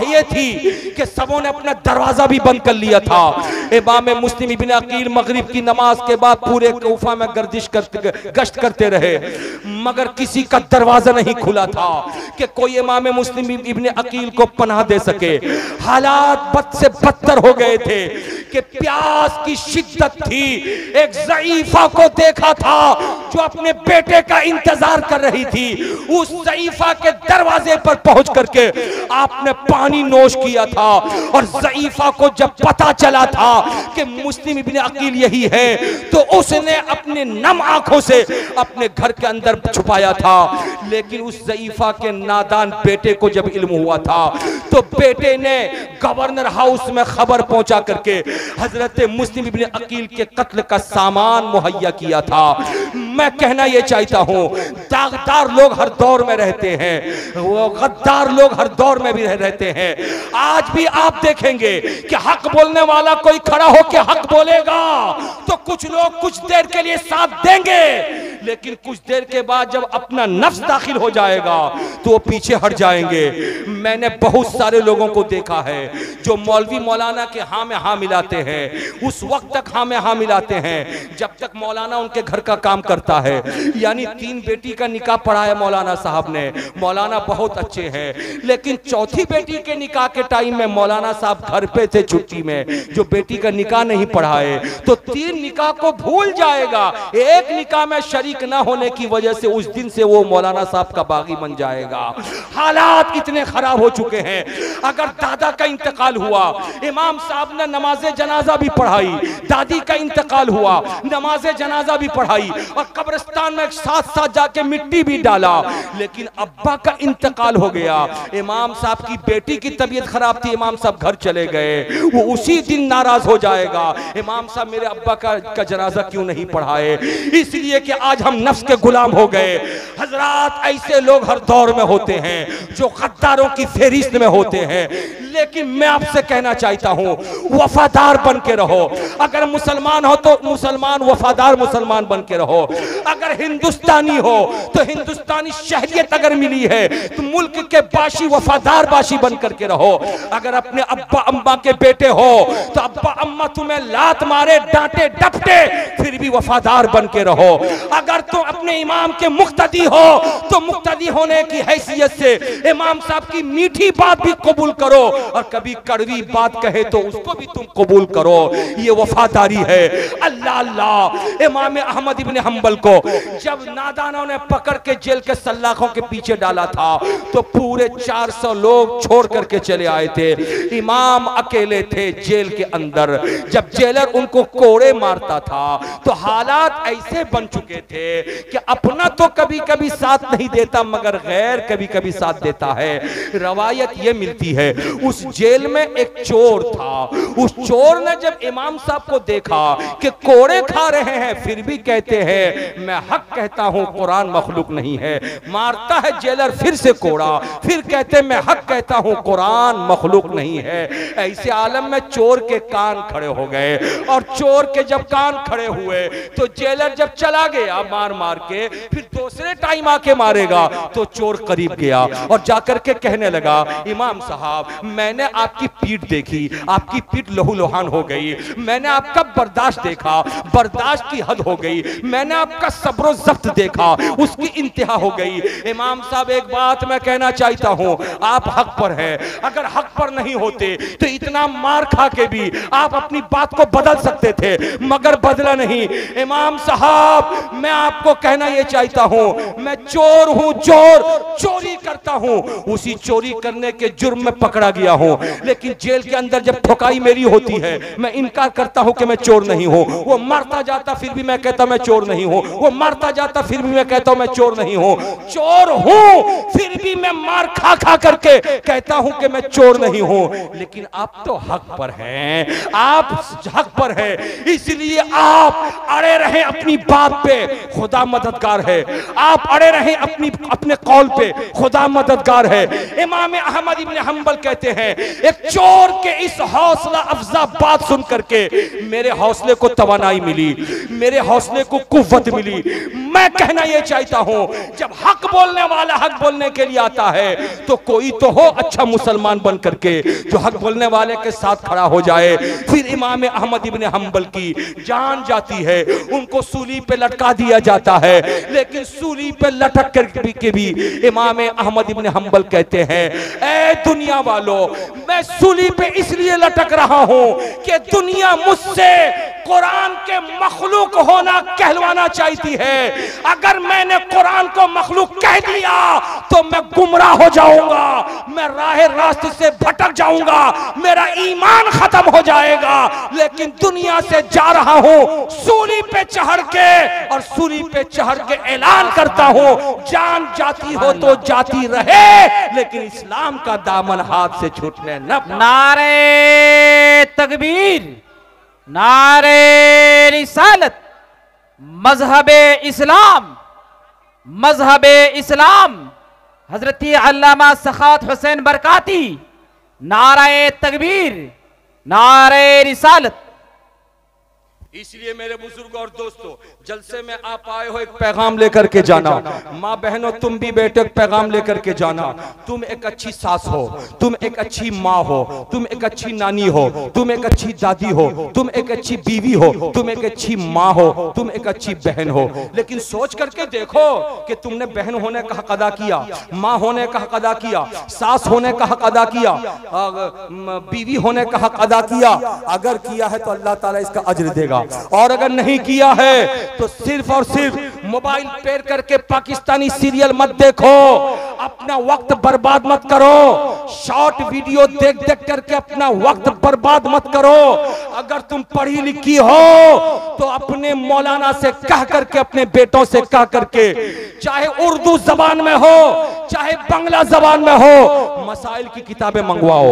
थी कि सबों ने अपना दरवाजा भी बंद कर लिया था। इमाम मुस्लिम इब्न अकील मगरिब की नमाज के बाद पूरे कूफा में गश्त करते रहे, मगर किसी का दरवाजा नहीं खुला था कि कोई इमाम मुस्लिम इब्न अकील को पनाह दे सके। हालात बद से बदतर हो गए थे कि प्यास की शिद्दत थी। एक ज़ईफा को देखा था जो अपने बेटे का इंतजार कर रही थी। उस ज़ईफा के दरवाजे पर पहुंच करके आपने पानी नोश किया था और ज़ईफा को जब पता चला था कि मुस्लिम इब्न अकील यही है तो उसने अपने नम आंखों से अपने घर के अंदर छुपाया था। लेकिन उस ज़ईफा के नादान बेटे को जब इल्म हुआ था तो बेटे ने गवर्नर हाउस में खबर पहुंचा करके हजरत मुस्लिम इब्न अकील के कत्ल का सामान मुहैया किया था। मैं कहना यह चाहता हूं, दागदार लोग हर दौर में रहते हैं, वो गद्दार लोग हर दौर में भी रहते हैं। आज भी आप देखेंगे कि हक बोलने वाला कोई खड़ा होकर हक बोलेगा तो कुछ लोग कुछ देर के लिए साथ देंगे, लेकिन कुछ देर के बाद जब अपना नफ्स दाखिल हो जाएगा तो वो पीछे हट जाएंगे। मैंने बहुत सारे लोगों को देखा है जो मौलवी मौलाना के हाँ में हाँ मिलाते हैं, उस वक्त तक हाँ में हाँ मिलाते हैं जब तक मौलाना उनके घर का काम करता है। यानी 3 बेटी का निकाह पढ़ाया मौलाना साहब ने, मौलाना बहुत अच्छे हैं, लेकिन चौथी बेटी के निकाह के टाइम में मौलाना साहब घर पे थे छुट्टी में, जो बेटी का निकाह नहीं पढ़ाए तो 3 निकाह को भूल जाएगा। एक निकाह में शरीक ना होने की वजह से उस दिन से वो मौलाना साहब का बागी बन जाएगा। हालात इतने खराब हो चुके हैं। अगर दादा का इंतकाल हुआ, इमाम साहब ने नमाज़े जनाजा भी पढ़ाई, दादी का इंतकाल हुआ, नमाज़े जनाजा भी पढ़ाई और कब्रिस्तान में साथ साथ जाके मिट्टी भी डाला, लेकिन अब्बा का इंतकाल हो गया। इमाम साहब की बेटी की तबीयत खराब थी, इमाम साहब घर चले गए, वो उसी दिन नाराज हो जाएगा, इमाम साहब मेरे अब्बा का जनाजा क्यों नहीं पढ़ाए? इसलिए कि आज हम नफ्स के गुलाम हो गए। हजरात, ऐसे लोग हर दौर में होते हैं जो गद्दारों की फेरिस्त में होते हैं, लेकिन मैं आपसे कहना चाहता हूं वफादार बन के रहो। अगर मुसलमान हो तो मुसलमान वफादार मुसलमान बन के रहो। अगर हिंदुस्तानी हो तो हिंदुस्तानी शहरियत अगर मिली है तो मुल्क के बाशी वफादार बाशी बन करके रहो। अगर अपने अब्बा अम्मा के बेटे हो तो अब्बा अम्मा तुम्हें लात मारे, डांटे, डपटे, फिर भी वफादार बन के रहो। अगर तुम अपने इमाम के मुक्तदी हो तो मुक्तदी होने की हैसियत से इमाम साहब की मीठी बात भी कबूल करो और कभी कड़वी बात कहे तो उसको भी तुम कबूल करो। ये वफादारी है। अल्लाह अल्लाह, इमाम अहमद इब्न हंबल को जब नादानों ने पकड़ के जेल के सल्लाखों के पीछे डाला था तो पूरे 400 लोग छोड़ करके चले आए थे, इमाम अकेले थे जेल के अंदर। जब जेलर उनको कोड़े मारता था तो हालात ऐसे बन चुके थे कि अपना तो कभी कभी साथ नहीं देता मगर गैर कभी कभी साथ देता है। रवायत ये मिलती है उस जेल में एक चोर था, उस चोर ने जब इमाम साहब को देखा कि कोड़े खा रहे हैं फिर भी कहते हैं मैं हक कहता हूं कुरान मखलूक नहीं है, मारता है जेलर फिर से कोड़ा, फिर कहते मैं हक कहता हूं कुरान मखलूक नहीं है। ऐसे आलम में चोर के कान खड़े हो गए और चोर के जब कान खड़े हुए तो जेलर जब चला गया मार मार के, फिर दूसरे टाइम आके मारेगा तो चोर करीब गया और जाकर के कहने लगा इमाम साहब मैंने आपकी पीठ देखी, आपकी पीठ लहू लुहान हो गई, मैंने आपका बर्दाश्त देखा, बर्दाश्त की हद हो गई, मैंने आपका सब्र ज़ब्त देखा, उसकी इंतहा हो गई। इमाम साहब एक बात मैं कहना चाहता हूं, आप हक पर हैं, अगर हक पर नहीं होते तो इतना मार खा के भी आप अपनी बात को बदल सकते थे मगर बदला नहीं। इमाम साहब मैं आपको कहना यह चाहता हूं मैं चोर हूं, चोर चोरी करता हूं, उसी चोरी करने के जुर्म में पकड़ा गया हूं, लेकिन जेल के अंदर जब ठुकाई मेरी होती है मैं इनकार करता हूं कि मैं चोर नहीं हूं। वो मारता जाता फिर भी मैं कहता मैं चोर नहीं हूं, वो मारता जाता फिर भी मैं कहता हूं मैं चोर नहीं हूं। चोर हूं फिर भी मैं मार खा खा करके कहता हूं कि मैं चोर नहीं हूं। लेकिन आप तो हक पर हैं, आप हक पर हैं, इसलिए आप अड़े रहे अपनी बात पे, खुदा मददगार है। आप अड़े रहे अपने कौल पे, खुदा मददगार है। इमाम अहमद इब्न हंबल कहते हैं एक चोर के इस हौसला अफजा बात सुन करके मेरे हौसले को तवानाई मिली, मेरे हौसले को कुव्वत मिली। मैं कहना यह चाहता हूं जब हक बोलने वाला हक बोलने के लिए आता है तो कोई तो हो अच्छा मुसलमान बन करके जो हक बोलने वाले के साथ खड़ा हो जाए। फिर इमाम अहमद इब्न हंबल की जान जाती है, उनको सूली पे लटका दिया जाता है, लेकिन सूली पे लटक कर भी इमाम अहमद इब्न हंबल कहते हैं ऐ दुनिया वालों मैं सूली पे इसलिए लटक रहा हूं कि दुनिया मुझसे कुरान के मखलूक होना कहलवाना चाहती है। अगर मैंने कुरान को मखलूक कह दिया तो मैं गुमराह हो जाऊंगा, मैं राह रास्ते से भटक जाऊंगा, मेरा ईमान खत्म हो जाएगा। लेकिन दुनिया से जा रहा हूं सूली पे चढ़ के और सूली पे चढ़ के ऐलान करता हूं जान जाती हो तो जाती रहे लेकिन इस्लाम का दामन हाथ से छूटने न। नारे तकबीर, नारे रिसालत, मजहबे इस्लाम, मजहबे इस्लाम, हजरत अल्लामा सखात हुसैन बरकाती, नारे तकबीर, नारे रिसालत। इसलिए मेरे बुजुर्ग और दोस्तों, जलसे में आप आए हो एक पैगाम लेकर के जाना। माँ बहनों, तुम भी बेटे एक पैगाम लेकर के जाना। तुम एक अच्छी सास हो, तुम एक अच्छी माँ हो, तुम एक अच्छी नानी हो, तुम एक अच्छी दादी हो, तुम एक अच्छी बीवी हो, तुम एक अच्छी माँ हो, तुम एक अच्छी बहन हो। लेकिन सोच करके देखो कि तुमने बहन होने का हक अदा किया, माँ होने का हक अदा किया, सास होने का हक अदा किया, बीवी होने का हक अदा किया। अगर किया है तो अल्लाह ताला इसका अज्र देगा, और अगर नहीं किया है तो सिर्फ और सिर्फ मोबाइल पेर करके पाकिस्तानी सीरियल मत देखो, अपना वक्त बर्बाद मत करो, शॉर्ट वीडियो देख देख करके अपना वक्त बर्बाद मत करो। अगर तुम पढ़ी लिखी हो तो अपने मौलाना से कह करके, अपने बेटों से कह करके, चाहे उर्दू जबान में हो चाहे बांग्ला जबान में हो, मसाइल की किताबें मंगवाओ,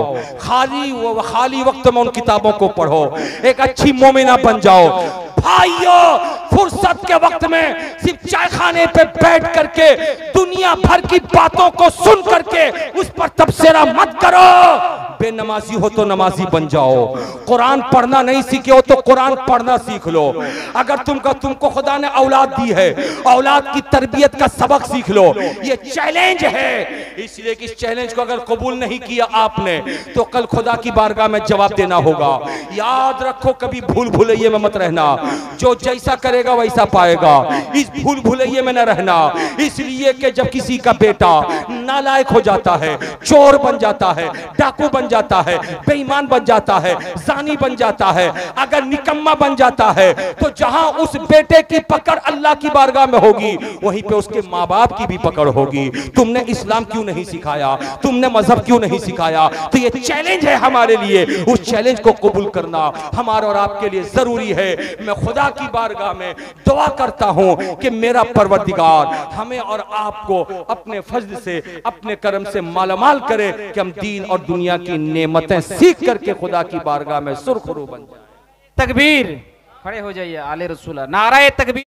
खाली वक्त में उन किताबों को पढ़ो, एक अच्छी मोमिना बन जाओ। भाइयों, फुर्सत के वक्त में सिर्फ चाय खाने पे बैठ करके दुनिया भर की बातों को सुन करके उस पर तबसरा मत करो। बेनमाजी हो तो नमाजी बन जाओ, कुरान पढ़ना नहीं सीखे हो तो कुरान पढ़ना सीख लो। अगर तुमको खुदा ने औलाद दी है, औलाद की तरबियत का सबक सीख लो। ये चैलेंज है, इसलिए कि इस चैलेंज को अगर कबूल नहीं किया आपने तो कल खुदा की बारगाह में जवाब देना होगा। याद रखो, कभी भूल भुलैये में मत रहना, जो जैसा करेगा वैसा पाएगा। इस भूल भुलैये में न रहना, इसलिए कि जब किसी का बेटा नालायक हो जाता है, चोर बन जाता है, डाकू बन जाता है, बेईमान बन जाता है, जानी बन जाता है, अगर निकम्मा बन जाता है, तो जहां उस बेटे की पकड़ अल्लाह की बारगाह में होगी, वहीं पे उसके माँ बाप की भी पकड़ होगी। तुमने इस्लाम क्यों नहीं सिखाया, तुमने मजहब क्यों नहीं सिखाया? तो ये चैलेंज है हमारे लिए, उस चैलेंज को कबूल करना हमारे और आपके लिए जरूरी है। मैं खुदा की बारगाह में दुआ करता हूं कि मेरा परवरदिगार हमें और आपको अपने फजल से, अपने करम से मालामाल करे कि हम दीन और दुनिया की नेमतें सीख करके खुदा की बारगाह में सुरखरू बन जाए। तकबीर, खड़े हो जाइए, आले रसूल, नाराए तकबीर।